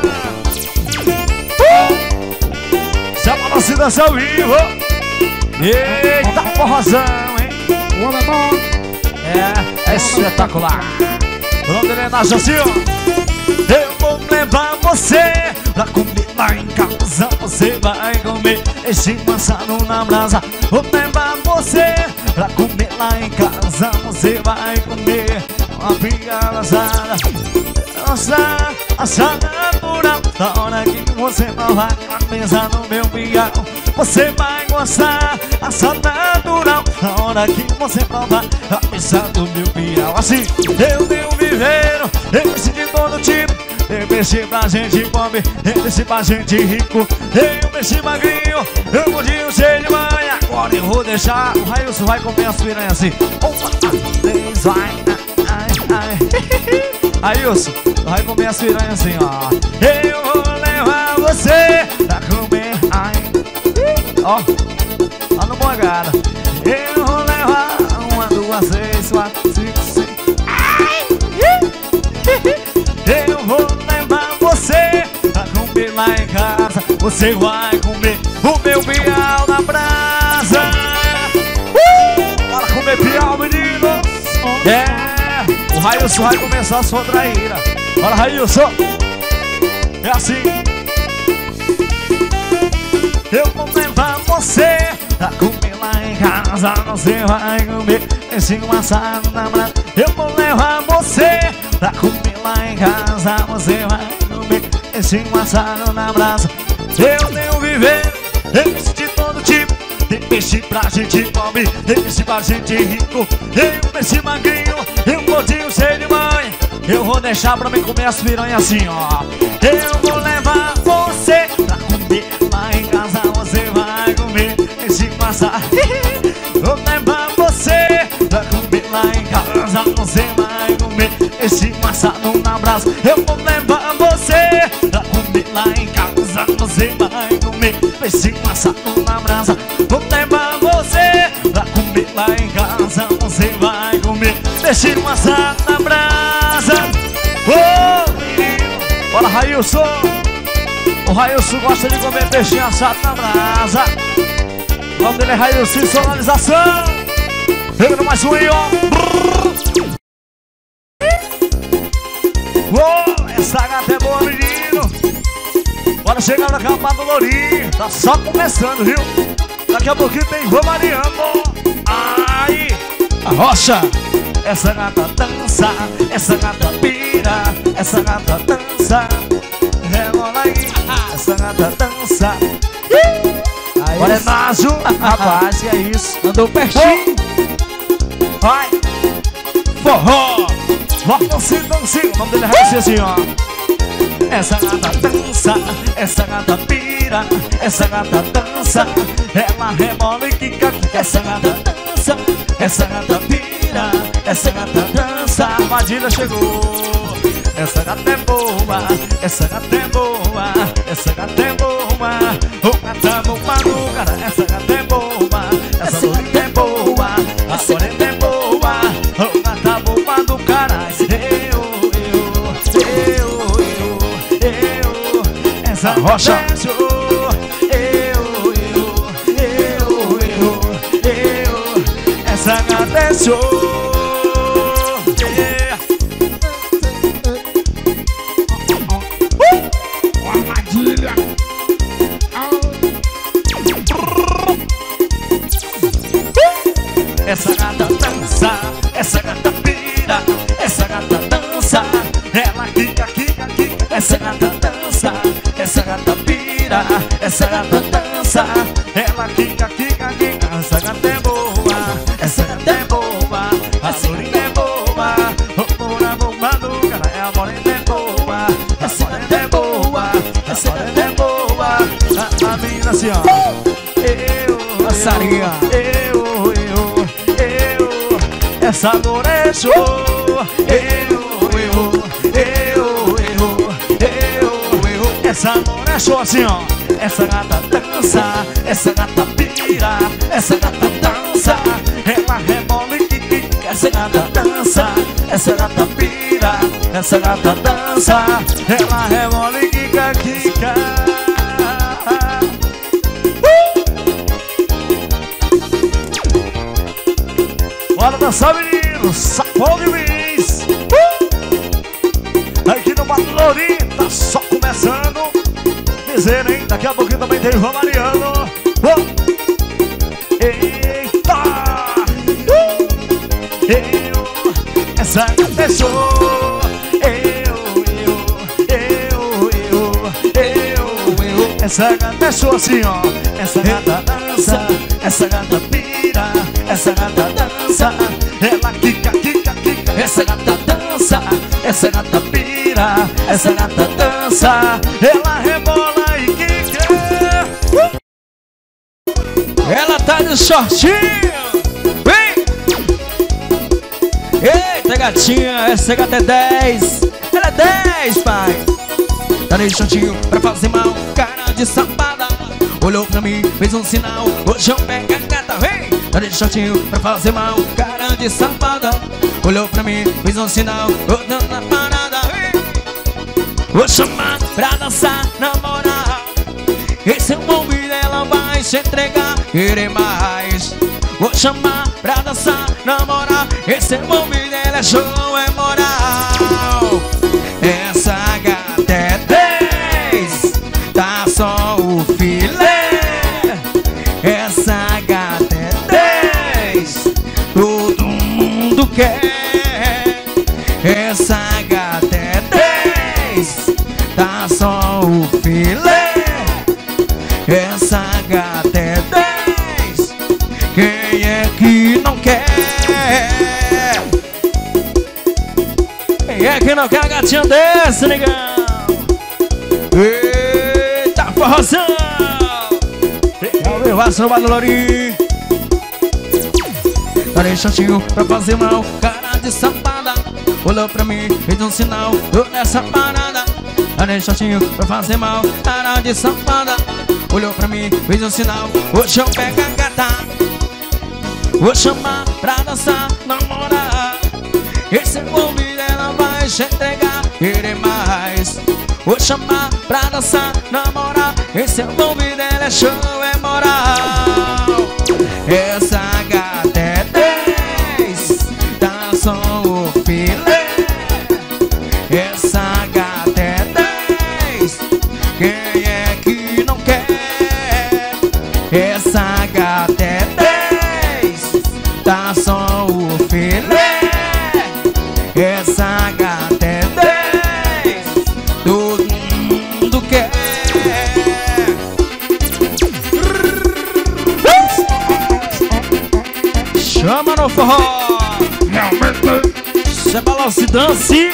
uh! Se a balança ao vivo. Eita, forrozão, hein? É, é espetacular. O nome dele é Naja, assim, ó. Eu vou levar você pra comer lá em casa. Você vai comer esse assado na brasa. Vou levar você pra comer lá em casa. Você vai comer uma picada assada. Nossa, assada natural. Da hora que você provar a mesa do meu piau, você vai gostar. Assada natural. Da hora que você provar a mesa do meu piau. Assim, eu tenho viveiro, eu de todo tipo. Eu mexi pra gente pobre, eu mexi pra gente rico. Eu mexi magrinho, eu gordinho cheio de manha. Agora eu vou deixar o Railson vai comer as piranhas assim. Uma, três, vai, ai, ai. Railson, vai comer as piranhas assim, ó. Eu vou levar você pra comer, ai. Ó, ó no bongada. Eu vou levar uma, duas, três, quatro, cinco, seis. Ai, eu vou levar você pra comer lá em casa. Você vai comer o meu piau na brasa. uh! Bora comer piau, menino. É, o Railson vai começar a sua traíra. Bora, Railson. É assim. Eu vou levar você pra comer lá em casa. Você vai comer esse assado na brasa. Eu vou levar você pra comer lá em casa. Você vai comer esse assado na brasa. Eu tenho viver, eu de todo tipo. Tem peixe pra gente pobre, tem peixe pra gente rico. Eu peixe magrinho, eu gordinho cheio de mãe. Eu vou deixar pra mim comer as piranhas assim, ó. Eu vou levar você pra comer lá em casa. Você vai comer esse assado. Vou levar você pra comer lá em casa. Você vai comer esse assado na brasa. Eu vou levar você pra comer lá em casa. Você vai comer esse assado na brasa. Vou levar você pra comer lá em casa. Você vai comer esse assado na brasa. Ô, menino, bora, Railson. O Railson gosta de comer peixe assado na brasa. O nome dele é Railson, sonorização. Pegando mais um aí, ó. Uou, essa gata é boa, menino. Bora chegar na capa do Lourinho. Tá só começando, viu? Daqui a pouquinho tem Vã Mariano. Ai, a rocha. Essa gata dança, essa gata pira, essa gata dança. Rebola aí, essa gata dança. Agora é Najo, rapaz, que é isso? Andou pertinho. Vai, forró. Volta se dança. O nome dele é Raíssa, assim, ó. Essa gata dança, essa gata pira, essa gata dança. Ela rebola e quica, quica. Essa gata dança, essa gata pira, essa gata dança. A armadilha chegou. Essa gata é boa, essa gata é boa, essa gata é boa. O gata boa no cara, essa gata é boa, essa loira é boa, a morena é boa. O gata boa do cara, eu, eu, eu, eu, eu. Essa rocha, eu, eu, eu, eu, eu. Essa gata é show. Essa gata dança, essa gata pira, essa gata dança. Ela quica, quica, quica. Essa gata dança, essa gata pira, essa gata dança. Ela quica, quica, quica. Essa gata é boa, essa gata é boa, a sorina é boa. O pura bomba do cara, é a morena é boa, essa gata é boa, essa gata é boa. A, a menina assim, ó. Eu, a sarinha. Eu, essa dor é show. Eu, eu, eu, eu, eu, eu. Essa dor é show assim, ó. Essa gata dança, essa gata pira, essa gata dança. Ela rebola e quica. Essa gata dança, essa gata pira, essa gata dança. Ela rebola e quica, quica. Bora dançar, menino. Sapão de Miss. Uh! Aqui no Batalori, tá só começando. Dizer, hein? Daqui a pouquinho também tem o Romariano. Uh! Eita! Uh! Eu, essa pessoa. Eu, eu, eu, eu, eu, eu. Essa gata é assim, ó. Essa gata dança, essa gata pira, essa gata dança, ela quica, quica, quica. Essa gata dança, essa gata pira, essa gata dança, ela rebola e quica. Uh! Ela tá de shortinho. Vem! Eita, gatinha, essa gata é dez. Ela é dez, pai. Tá de shortinho pra fazer mal, cara de safada. Olhou pra mim, fez um sinal, hoje eu pego a gata, vem! Tá de shortinho pra fazer mal, cara de safada. Olhou pra mim, fez um sinal, tô dando a parada, vem! Vou chamar pra dançar, namorar. Esse é o momento, ela vai se entregar, querer mais. Vou chamar pra dançar, namorar. Esse é o momento, ela é show, é moral. Essa gata é dez, tá só o filé. Essa gata é dez, todo mundo quer. Essa gata é dez, tá só o filé. Essa gata é dez, quem é que não quer? Quem é que não quer a gatinha desse, negão? Eita, forrozão! Vai ser o Batalori. Tá de shortinho pra fazer mal, cara de safada. Olhou pra mim, fez um sinal, tô nessa parada. Tá de shortinho pra fazer mal, cara de safada. Olhou pra mim, fez um sinal, hoje eu pego a gata. Vou chamar pra dançar, namorar. Esse é o ouvido, ela vai se entregar, querer mais. Vou chamar pra dançar, namorar. Esse é o ouvido, ela é show, é moral. Essa gata é dez, tá só o filé. Essa gata é dez, quem é que não quer? Essa gata é dez, tá só o filé. Essa gata é dez, todo mundo quer. Chama no forró. Realmente isso é balanço e dance.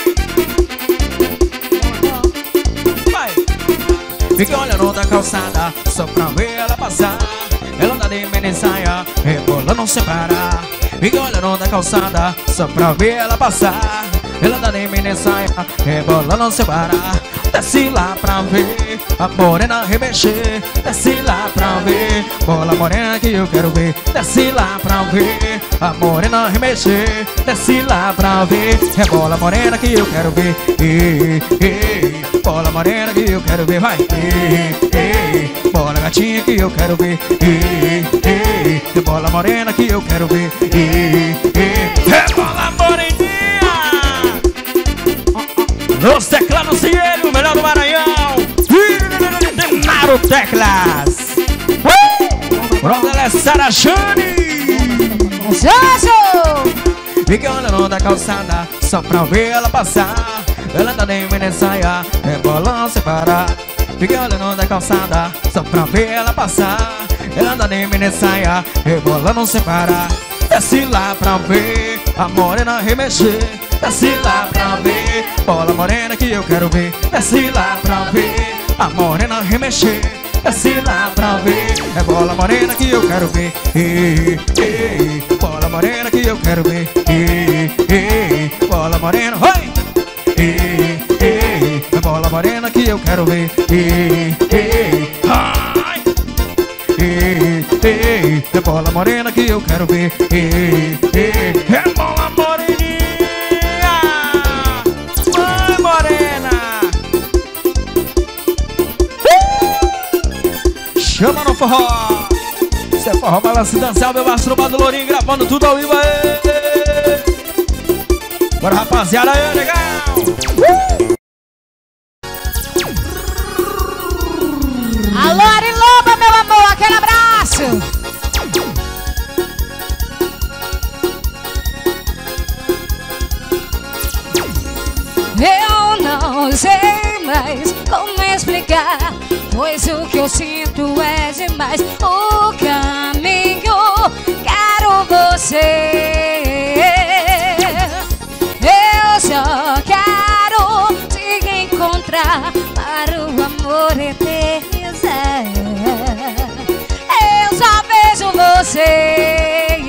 Vai. Fica olhando da calçada só pra ver ela passar. Ela anda de mini saia, rebolando sem parar. Fica olhando da calçada só pra ver ela passar. Ela anda de mini saia, rebolando sem parar. Desce lá pra ver a morena remexer. Desce lá pra ver, bola morena que eu quero ver. Desce lá pra ver a morena remexer. Desce lá pra ver, é bola morena que eu quero ver. Ei, ei, bola morena que eu quero ver. Vai, ei, ei, bola gatinha que eu quero ver. Ei, ei, é bola morena que eu quero ver. Ei, ei, é bola moreninha. Os teclados sem ele, o melhor do Maranhão. Denaro Teclas. Pronto, ela é Sarajane. Jojo! Fica olhando da calçada só pra ver ela passar. Ela tá nem mini saia, rebolando sem parar. Fica olhando da calçada só pra ver ela passar. Ela tá nem mini saia, rebolando sem parar. Desce lá pra ver a morena remexer. Desce lá pra ver, bola morena que eu quero ver. Desce lá pra ver, a morena remexer. Desce lá pra ver, é bola morena que eu quero ver. Ei, ei, bola morena que eu quero ver. Ei, ei, bola morena, vai! Ei, ei, é bola morena que eu quero ver. Ei, ei, ai! Ei, ei, é bola morena que eu quero ver. Ei, ei, é bola moreninha. Vai, morena. Uh! Chama no forró. Isso é forró, balança e dançar. Meu Mastro Batalori gravando tudo ao vivo. Bora, rapaziada, aí, legal! Uh! Alô, Ari Loba, meu amor, aquele abraço! Eu não sei mais como explicar, pois o que eu sinto é demais. O caminho, quero você. Eu só quero te encontrar para o amor eternizar. Eu só vejo você.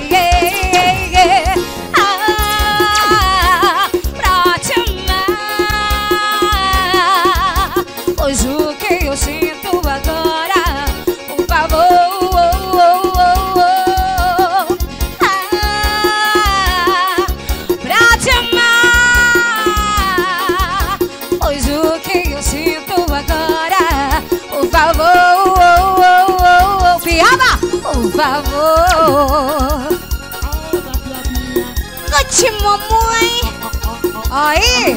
Pois o que eu sinto agora, por favor, oh, oh, oh, oh. Ah, pra te amar. Pois o que eu sinto agora, por favor, oh, oh, oh, oh. Piada, por favor. Curte, mamãe. Aí.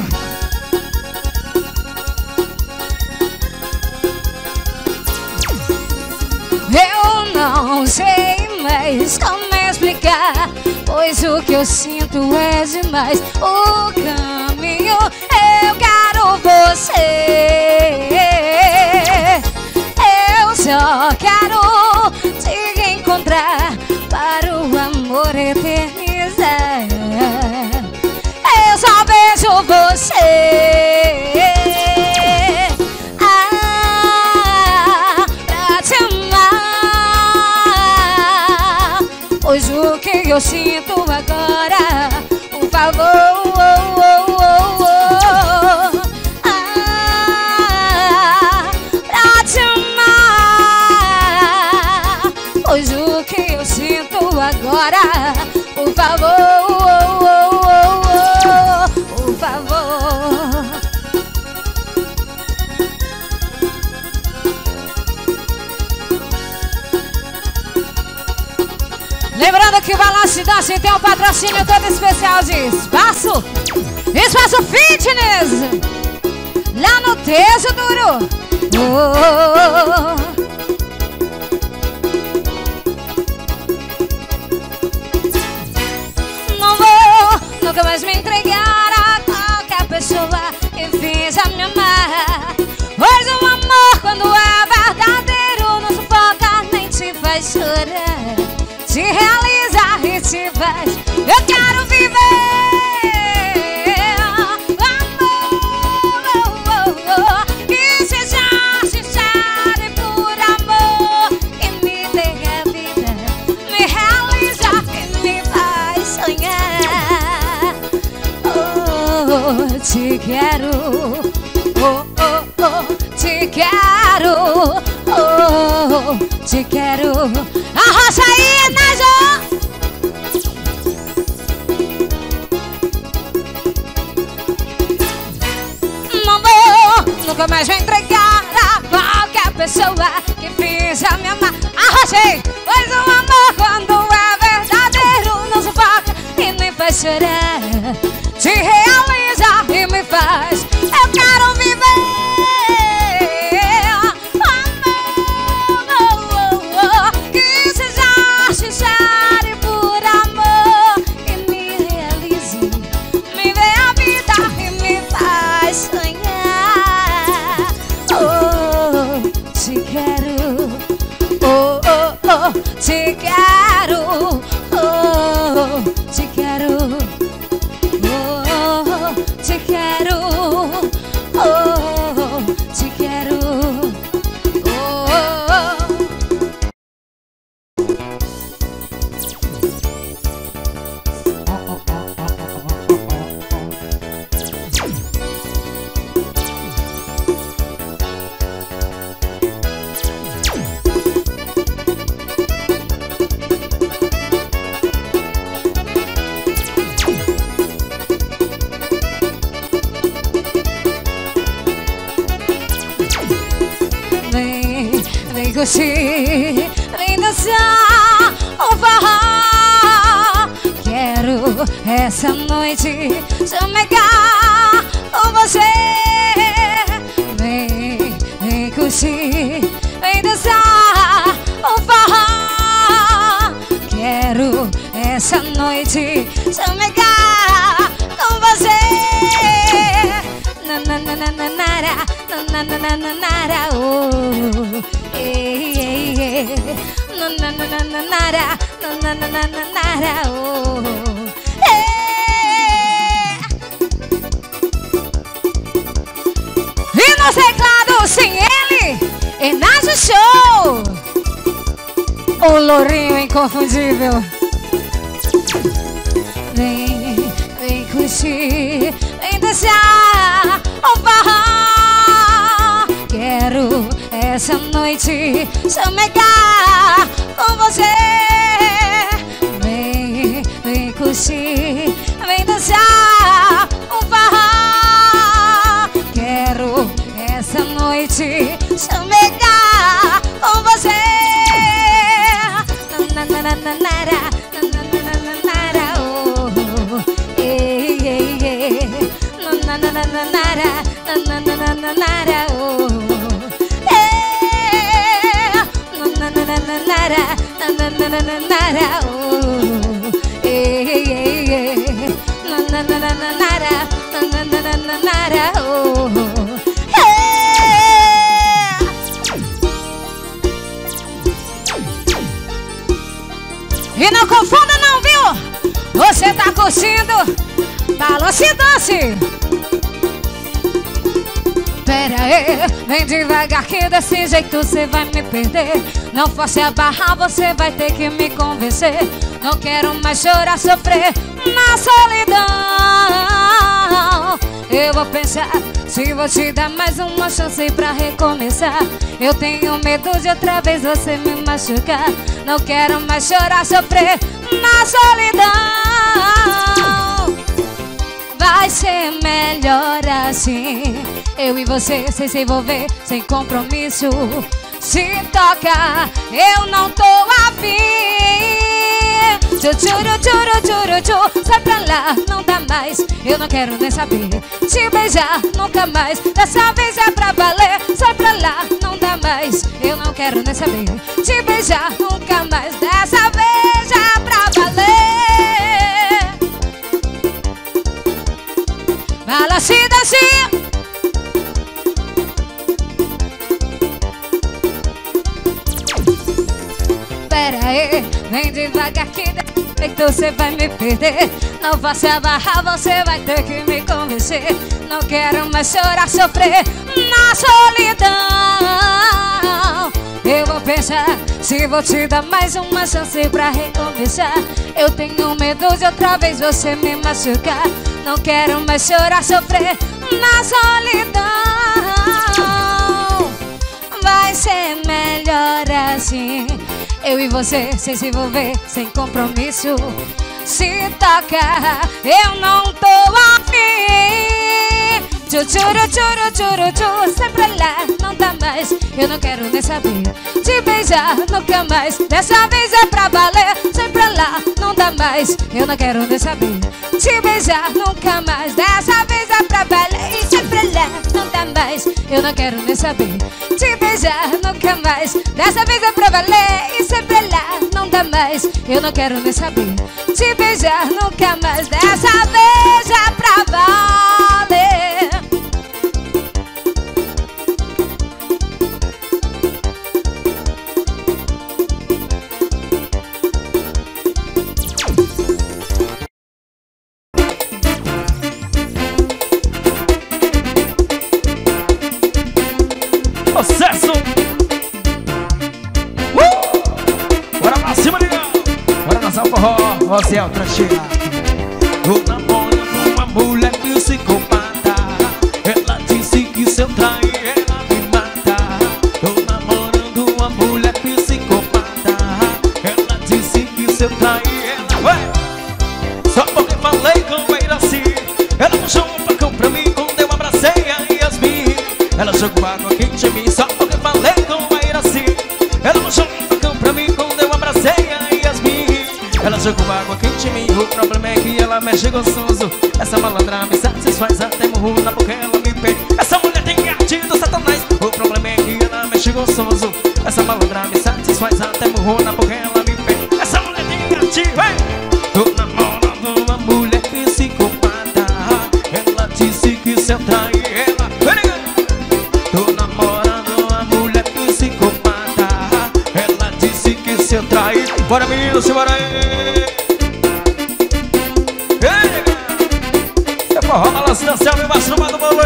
Eu não sei mais como explicar, pois o que eu sinto é demais. O caminho, eu quero você. Eu só quero te encontrar para o amor eternizar. Eu só vejo você. Pois o que eu sinto agora, por favor, oh, oh, oh, oh. Ah, pra te amar. Pois o que eu sinto agora, por favor, oh, oh, oh, oh. Por favor. Lembrando que o Balanço Dança tem um patrocínio todo especial de Espaço Espaço Fitness lá no Tejo Duro. Oh. Não vou nunca mais me entregar a qualquer pessoa que finja me amar. Pois o amor, quando é verdadeiro, não sufoca nem te faz chorar, te realizar e te faz. Eu quero viver amor, oh, oh, oh, que seja sincero por amor, que me dê a vida, me realiza e me faz sonhar. Oh, te quero, oh, oh, oh, te quero, oh, te quero. Arrocha aí, Najo! Não vou nunca mais me entregar a qualquer pessoa que finja me amar. Arrochei! Pois o amor, quando é verdadeiro, não sufoca e nem faz chorar, te realiza e me faz. Eu quero viver te quero, oh, te quero, oh, te quero, oh, te quero, oh. curtir, vem dançar o forró. Quero essa noite chamegar com você. Vem, vem curtir, vem dançar o forró. Quero essa noite chamegar com você. Nananana, nananana, oh, ei, ei, ei. Nananana, nananana, oh, ei. E nos teclados, sem ele, Inácio Show, o lourinho inconfundível. Vem, vem curtir, vem dançar o forró. Quero essa noite chamegar com você. Vem, vem curtir, vem dançar o forró. Quero essa noite chamegar com você. Nananana, nananana, oh, ei, ei, ei. Nananana, nananana, oh, ei. Nananana, nananana, oh, ei, ei, ei. Nananana, nananana, oh, ei. E não confunda não, viu? Você tá curtindo Balance Doce. Pera aí, vem devagar que desse jeito você vai me perder. Não force a barra, você vai ter que me convencer. Não quero mais chorar, sofrer na solidão. Eu vou pensar se vou te dar mais uma chance pra recomeçar. Eu tenho medo de outra vez você me machucar. Não quero mais chorar, sofrer na solidão. Vai ser melhor assim, eu e você sem se envolver, sem compromisso. Se toca, eu não tô afim. Tchu, tchuru, tchuru, tchuru, tchu. Sai pra lá, não dá mais, eu não quero nem saber. Te beijar, nunca mais, dessa vez é pra valer. Sai pra lá, não dá mais, eu não quero nem saber. Te beijar, nunca mais, dessa vez é pra valer. Balance Doce. Pera aí, vem devagar que depois você vai me perder. Não vá se abarrar, você vai ter que me convencer. Não quero mais chorar, sofrer na solidão. Eu vou pensar se vou te dar mais uma chance pra recomeçar. Eu tenho medo de outra vez você me machucar. Não quero mais chorar, sofrer na solidão. Vai ser melhor assim, eu e você sem se envolver, sem compromisso. Se toca, eu não tô afim. Tchu, tchuru, tchuru, tchuru, tchu. Sai pra lá, não dá mais, eu não quero nem saber. Te beijar, nunca mais, dessa vez é pra valer. Sai pra lá, não dá mais, eu não quero nem saber. Te beijar, nunca mais, dessa vez é pra valer. E sai pra lá, não dá mais, eu não quero nem saber. Te beijar, nunca mais, dessa vez é pra valer. E sai pra lá, não dá mais, eu não quero nem saber. Te beijar, nunca mais, dessa vez é pra valer. Sucesso! Uh! Bora pra cima, legal! Bora dançar o forró, você é o trancheira. Tô namorando uma mulher psicopata. Ela disse que se eu trair, ela me mata. Tô namorando uma mulher psicopata. Ela disse que se eu trair, ela vai. Só porque falei com ele assim. Ela puxou um facão pra mim quando eu abracei a Yasmin. Ela jogou água quente em mim só porque falei com a assim. Ela puxou um facão pra mim quando eu abracei a Yasmin. Ela jogou água quente em mim, o problema é mexe gostoso. Essa malandra me satisfaz até morro na boca ela me pede. Essa mulher tem arte do satanás. O problema é que ela mexe gostoso. Essa malandra me satisfaz até morro na boca ela me pede. Essa mulher tem arte, vem! Tô namorando uma mulher psicopata. Ela disse que se eu trair ela, tô namorando uma mulher psicopata. Ela disse que se eu trair. Bora menino, simbora aí. Forró, balanço, dançar, meu astro do bolo.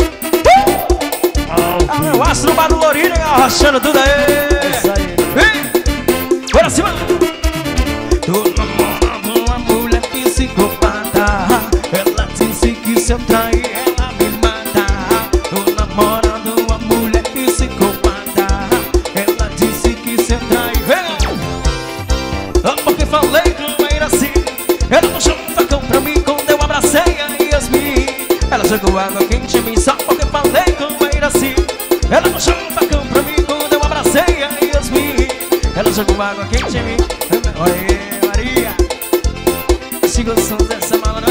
Ah, meu astro do Lourinho, arrochando tudo aí. Isso aí. Bora cima. Tô namorando uma mulher psicopata. Ela disse que se eu trair ela me mata. Tô namorando uma mulher psicopata. Ela disse que se eu trair ela. Ah, porque falei com ela assim. Ela puxou um facão pra mim quando eu abracei a Yasmin. Ela jogou água quente em mim só porque falei com ela assim. Ela puxou um facão pra mim quando eu abracei a Yasmin. Ela jogou água quente em mim. Oi, Maria. Se gostou dessa malandra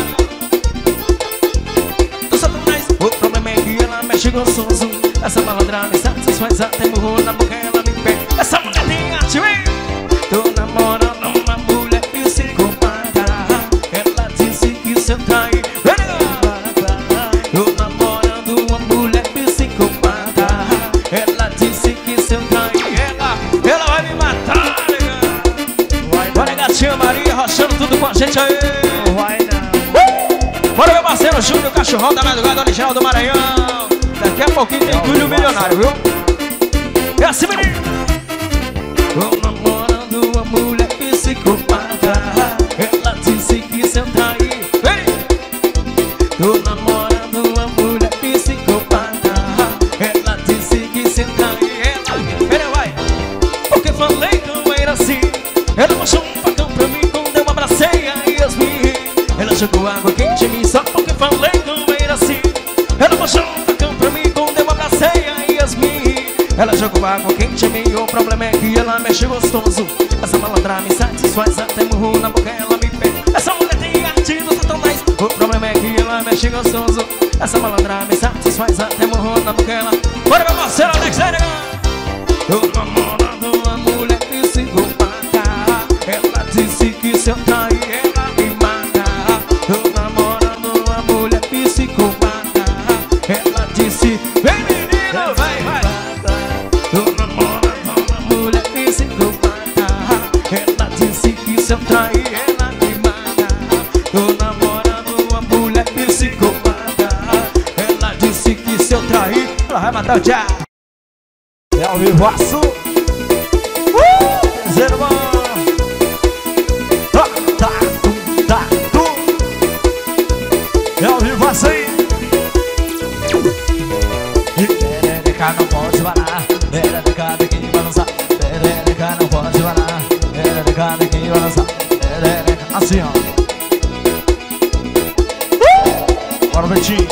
do satanás. O problema é que ela mexe gostoso. Essa malandra me satisfaz até morro na boca ela me pede. Essa mulher tem arte, vem. Tô namorando uma mulher psicopata. Ela disse que se eu trair. Tô namorando uma mulher psicopata. Ela disse que se eu trair ela, ela vai me matar. Bora, gatinha Maria, rochando tudo com a gente aí. Vai não. Bora, meu parceiro Júnior, cachorrão da madrugada original do Maranhão. Daqui a pouquinho tem Túlio Milionário, viu? É assim, menino. Tô namorando uma mulher psicopata. Ela disse que se eu trair. Tô namorando uma mulher psicopata. Ela disse que se eu trair ela, ela vai. Porque falei com ela assim. Ela puxou um facão pra mim quando eu abracei a Yasmin. Ela jogou água quente em mim só porque falei com ela assim. Ela puxou um facão pra mim quando eu abracei a Yasmin. Ela jogou água quente em mim. O problema é que ela mexe gostoso. Essa malandra me satisfaz até morro na boca ela me pede. Essa mulher tem arte do satanás. O problema é que ela mexe gostoso. Essa malandra me satisfaz até morro na boca ela. Bora, meu parceiro Alex, aí, negão. Tô namorando uma mulher psicopata. Ela disse que se eu trair ela me mata. Tô namorando uma mulher psicopata. Ela disse, vem menino, vai, vai. Tô namorando uma mulher psicopata. Ela disse que se eu trair ela me mata. Tô namorando uma mulher psicopata. Ela disse que se eu trair ela vai matar o dia. É ao vivaço. Uh! Zero bom. Tá, tá, tum, tá, tum. É ao vivaço aí. Perereca não pode parar. Perereca tem que balançar. Perereca não pode parar. Perereca tem que balançar. Perereca, assim ó. Uh! Bora, Betinho.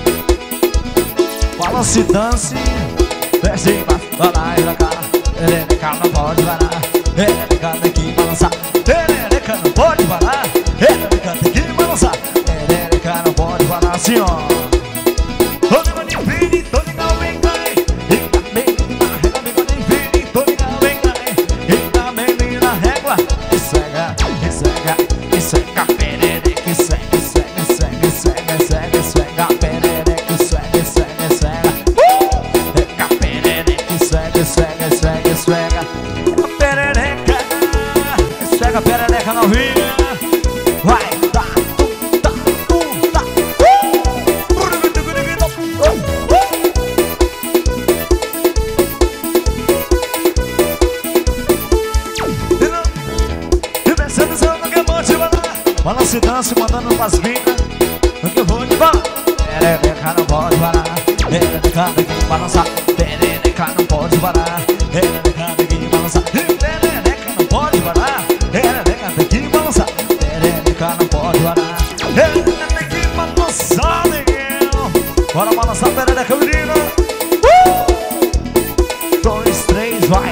Balance, dance. Desce embaixo, vai lá e pra cá. Perereca não pode parar. Perereca tem que balançar. Perereca não pode parar. Perereca tem que balançar. Perereca não pode parar, assim ó. Todo mundo divide, tô legal, vem cá. Eita menina, régua, vem cá, divide, tô legal, vem cá. Eita menina, régua. Esfrega, esfrega, esfrega, perereca, esfrega, esfrega, esfrega, esfrega, esfrega, esfrega, perereca, esfrega, esfrega, esfrega. Esfrega, esfrega, esfrega a perereca. Esfrega a perereca novinha. Vai, tá, tum, tá, tum, tá. E descendo o seu no que eu vou te mandar. Balança e dança mandando pras minas. No que eu vou te falar. Perereca não pode parar. Perereca tem que balançar. Perereca não pode parar. Perereca tem que balançar. Perereca não pode parar. Perereca tem que balançar. Perereca não pode parar. Perereca tem que balançar, neguinho. Bora balançar a perereca, menina. Uh! Dois, três, vai.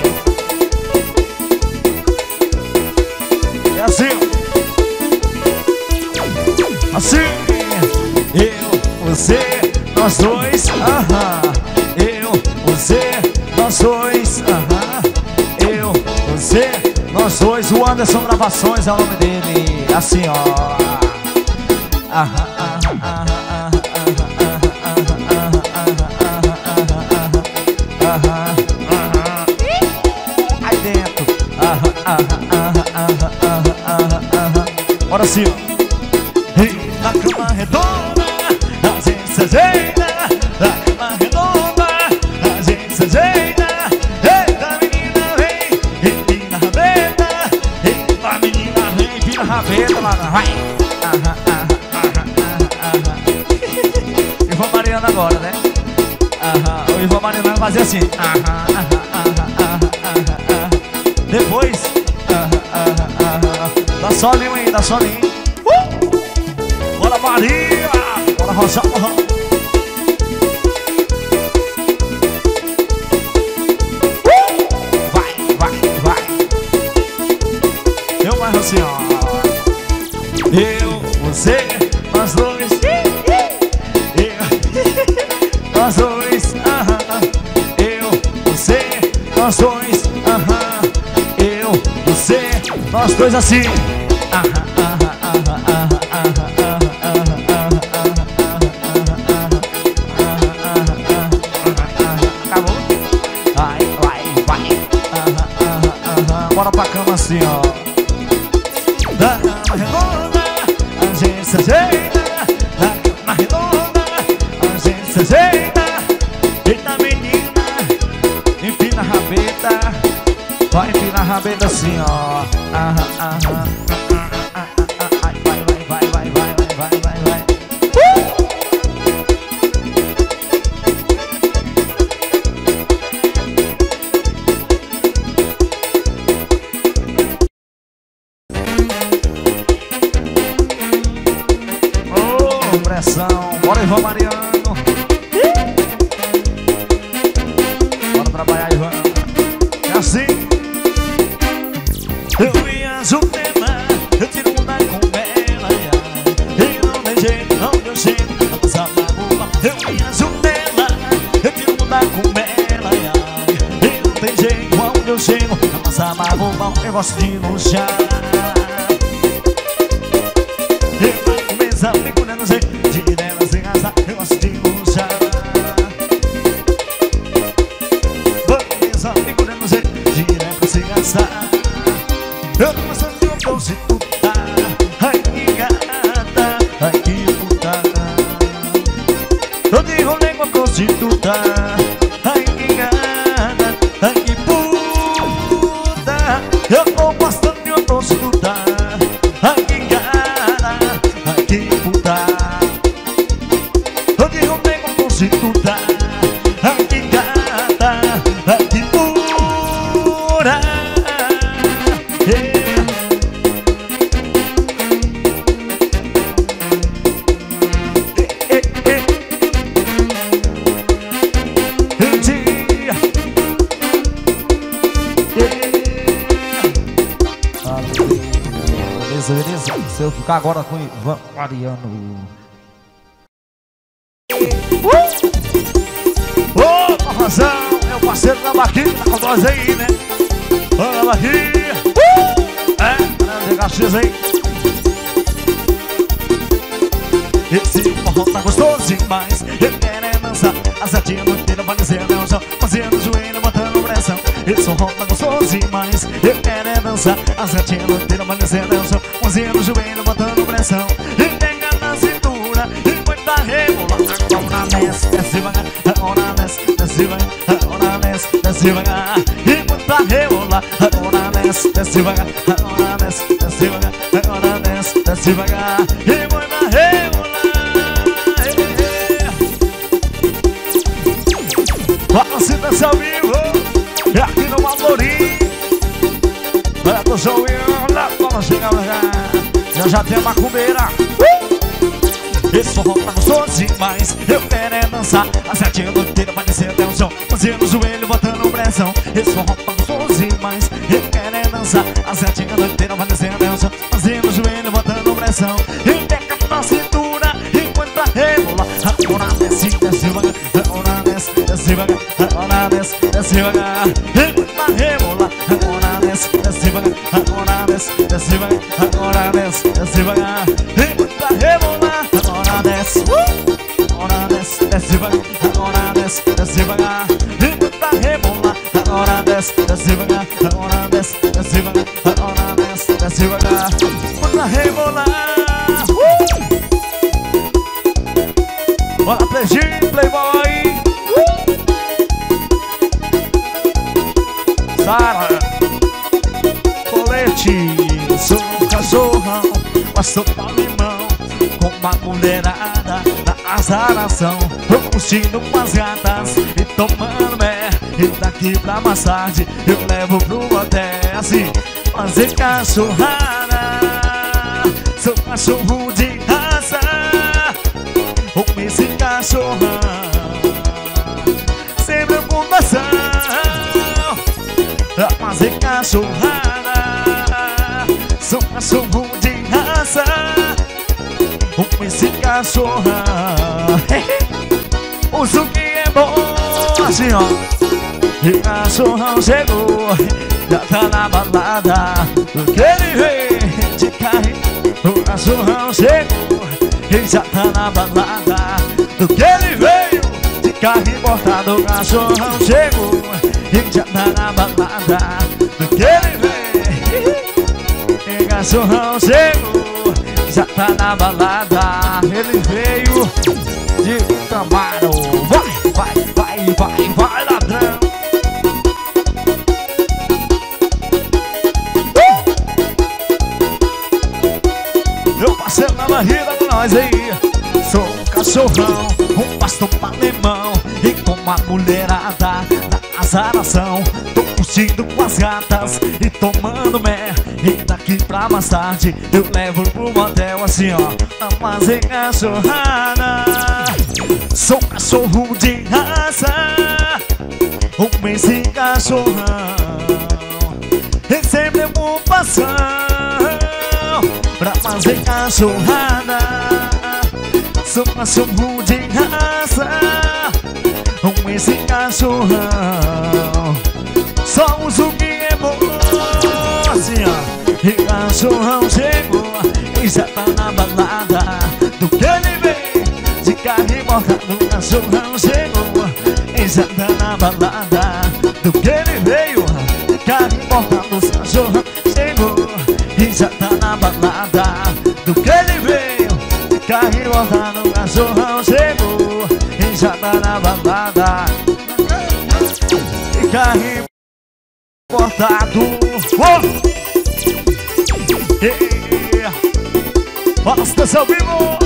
É assim. Assim, eu, você, nós dois, aham. Eu, você, nós dois, aham. Eu, você, nós dois. O Anderson Gravações é o nome dele. Assim, ó. Aham, aham, aham, aham, aham. Aí dentro. Aham, aham, aham, aham, aham, aham. Bora sim, ó. E na cama redonda a gente se ajeita. Na cama redonda a gente se ajeita. Eita menina vem, empina a rabeta. Eita menina vem, empina a rabeta lá na vai. Aham, aham, aham, aham. Ivan Mariano agora, né? Aham, o Ivan Mariano vai fazer assim. Aham, aham, aham, aham, aham. Depois, aham, aham, aham. Dá solinho aí, dá solinho. Uh! Bora Maria! Bora Rosário! Uh! Vai, vai, vai! Eu mais assim, ó. Eu, você, nós dois. Eu, nós dois, aham. Eu, você, nós dois, aham. Eu, você, nós dois assim. Aham, aham, aham, aham, aham, aham, aham. Acabou? Vai, vai, vai. Aham, aham, aham. Bora pra cama assim, ó. Da cama redonda a gente se ajeita. Da cama redonda a gente se ajeita. Eita menina, empina a rabeta. Vai empina a rabeta assim, ó. Aham, aham. Vai, vai, vai, vai, vai, vai, vai, vai. Oh, pressão. Bora, Ivan Mariano. Bora trabalhar, Ivan. É assim. Eu viajo tema, eu tiro onda com ela. E não tem jeito, não deu jeito, não passa magoa. Eu viajo tema, eu tiro onda com ela. E não tem jeito, onde eu chego, não passa magoa. Eu gosto de luxar. Eu vou começar me curando, sei, de dela sem razão. Eu gosto de luxar. Vou começar me curando, sei, de dela sem razão. Eu tô passando de uma prostituta. Ai que gata, ai que puta. Tô de rolê com a prostituta. Ai que gata, ai que puta. Eu tô passando de uma prostituta. Ai que gata, ai que puta. Tô de rolê com a prostituta. Ai que gata, ai que pura. Beleza, beleza? Se eu ficar agora com o Ivan Mariano. Ô, uh! oh, razão, meu parceiro da Barquinha, tá com nós aí, né? Olha a Barquinha. Uh! É, galera de Caxias aí. Esse forró tá gostoso demais. Eu quero é dançar a setinha inteira, parecendo no chão, fazendo o joelho, botando pressão. Esse forró tá gostoso demais. Eu quero é dançar a setinha inteira, parecendo no chão, fazendo o joelho, botando pressão. E pega na cintura e põe pra rebolar. Agora desce, desce devagar. Agora desce, desce devagar. Agora desce, desce devagar. E põe pra rebolar. Agora desce, desce devagar. Agora desce, desce devagar. Agora desce, desce devagar. E põe pra rebolar. Fala-se desse ao vivo, é aqui no Mamorim. Olha do show e olha como chega pra cá. Já já tem a macumbeira. uh! Esse forró tá gostoso demais. Eu quero é dançar a setinha inteira, vai descer até o chão, fazendo o joelho, botando pressão. Esse forró tá gostoso demais. Eu quero é dançar a setinha inteira, vai descer até o chão, fazendo o joelho, botando pressão. E pega na cintura rebola, agora desce, desce devagar, agora desce, desce devagar, agora desce, desce devagar. Vai rebolar, agora desce, desce devagar, agora desce, desce devagar, agora desce, desce devagar. Vai rebolar, agora desce, agora desce, desce devagar, agora desce, desce devagar. Vai rebolar, agora desce, desce devagar, agora desce, desce devagar, agora desce, desce devagar. Vai rebolar. Bora, Playzinho, Playboy. Sara, Colete, sou um cachorrão, gosto de limão, com uma mulherada na azaração. Tô curtindo com as gatas e tomando mé, e daqui pra mais tarde eu levo pro hotel. Assim, fazer cachorrada, sou cachorro de raça, com esse cachorrão, sem preocupação. Pra fazer cachorrada, sou cachorro de raça, com esse cachorrão. O som que é bom, assim ó. E o cachorrão chegou, já tá na balada, porque ele veio de carro. O cachorrão chegou, e já tá na balada, do que ele veio de carro importado. O cachorrão chegou, e já tá na balada, do que ele veio. E cachorrão chegou, já tá na balada, ele veio de Camaro. Vai, vai, vai, vai, vai, ladrão. Meu parceiro na barriga com nós aí. Sou um cachorrão, um pastor alemão, e com uma mulherada na azaração. Tô curtindo com as gatas e tomando mé, e daqui pra mais tarde eu levo pro motel. Assim ó, a fazer cachorrada, sou cachorro de raça, com esse cachorrão, e sem preocupação. Pra fazer cachorrada, sou cachorro de raça, com esse cachorrão. Só uso o que é bom, assim ó. E cachorrão chegou, e já tá na balada, do que ele veio de carro importado. O cachorrão chegou, e já tá na balada, do que ele veio de carro importado. O cachorrão chegou, e já tá na balada, do que ele veio de carro importado. O cachorrão chegou, e já tá na balada, de carro importado. Oh! Yeah. Basta seu vivo.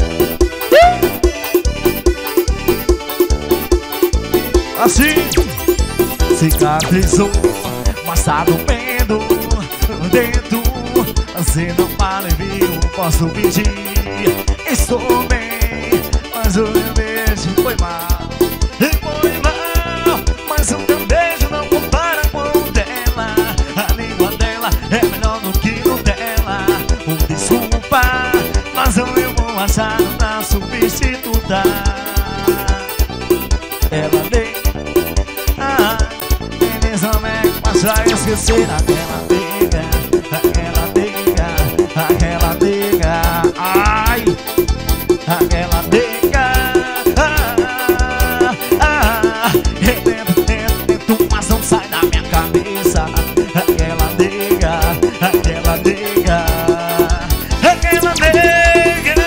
Assim cicatrizou, mas tá doendo dentro. Você não fala em mim, posso pedir. Estou bem, mas o meu beijo foi mal. E foi mal, mas o teu beijo não compara com o dela. A língua dela é melhor do que o dela. Oh, desculpa, mas eu vou achar pra substitutar. Ela nem ah, beleza, né? Mas já esquecer aquela nega, aquela nega, aquela nega. Ai, aquela nega. Ah, ah, dentro, dentro, dentro, mas não sai da minha cabeça. Aquela nega, aquela nega, aquela nega.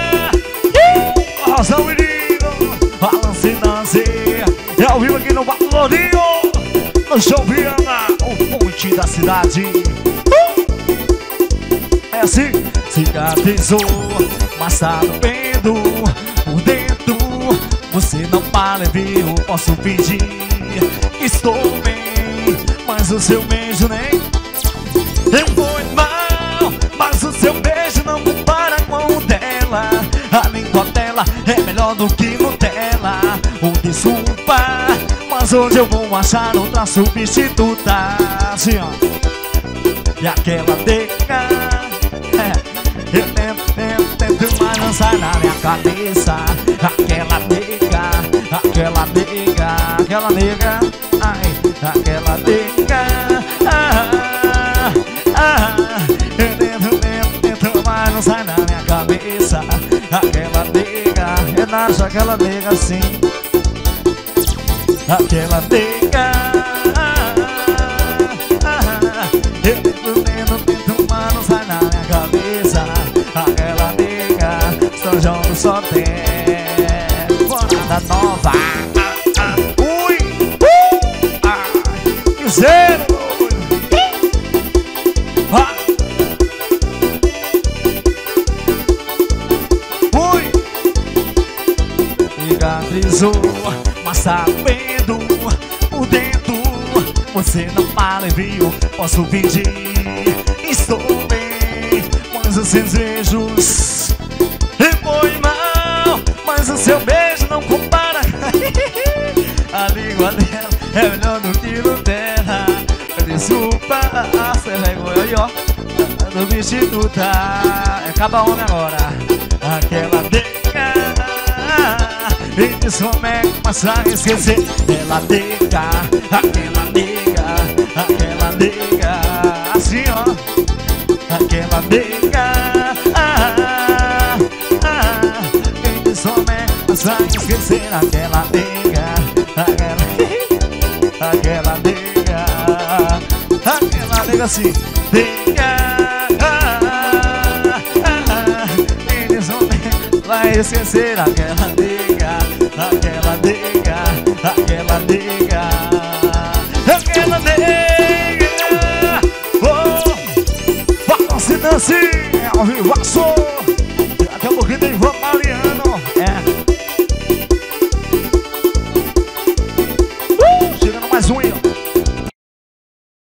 Rosa, menino, balance, dance. É ao vivo aqui no Valorinho, no Show Viana, o ponte da cidade. Uh! É assim, cicatrizou, mas tá doendo por dentro. Você não para em mim, eu posso pedir. Estou bem, mas o seu beijo nem. Eu fui mal, mas o seu beijo não compara com o dela. A língua dela é melhor do que Nutella. Oh, desculpa, mas hoje eu vou achar outra substituta. Assim, ó. E aquela nega, é, eu tento, tento, tento, mas não sai na minha cabeça. Aquela nega, aquela nega, aquela nega, ai, aquela nega. Ah, ah, eu dentro, dentro, dentro, mas não sai na minha cabeça. Aquela nega, eu nasço aquela nega assim. Aquela nega, eu dentro, dentro, dentro, mas não sai na minha cabeça. Aquela nega, São João do Só tem morada nova. Ui, uh, ah, e zero. Ah. Ui, cicatrizou, mas sabendo por dentro você não fala e viu. Posso pedir, estou bem, mas os desejos e foi mal, mas o seu beijo não compara. A língua dela é melhor do que no terra. Desculpa, você vergonha aí, ó, do vestido tá. Acaba homem agora. Aquela nega, e diz como é que passa a esquecer. Ela nega, aquela nega, aquela nega, assim ó. Aquela nega, ah, ah, e diz como é que passa a esquecer. Aquela nega, aquela, aquela nega, aquela nega assim. Nega, ah, ah, e diz como é que vai esquecer. Aquela nega, aquela nega, aquela nega, aquela nega. Oh, balança e dance ao vivaço. Daqui a pouquinho tem Vamos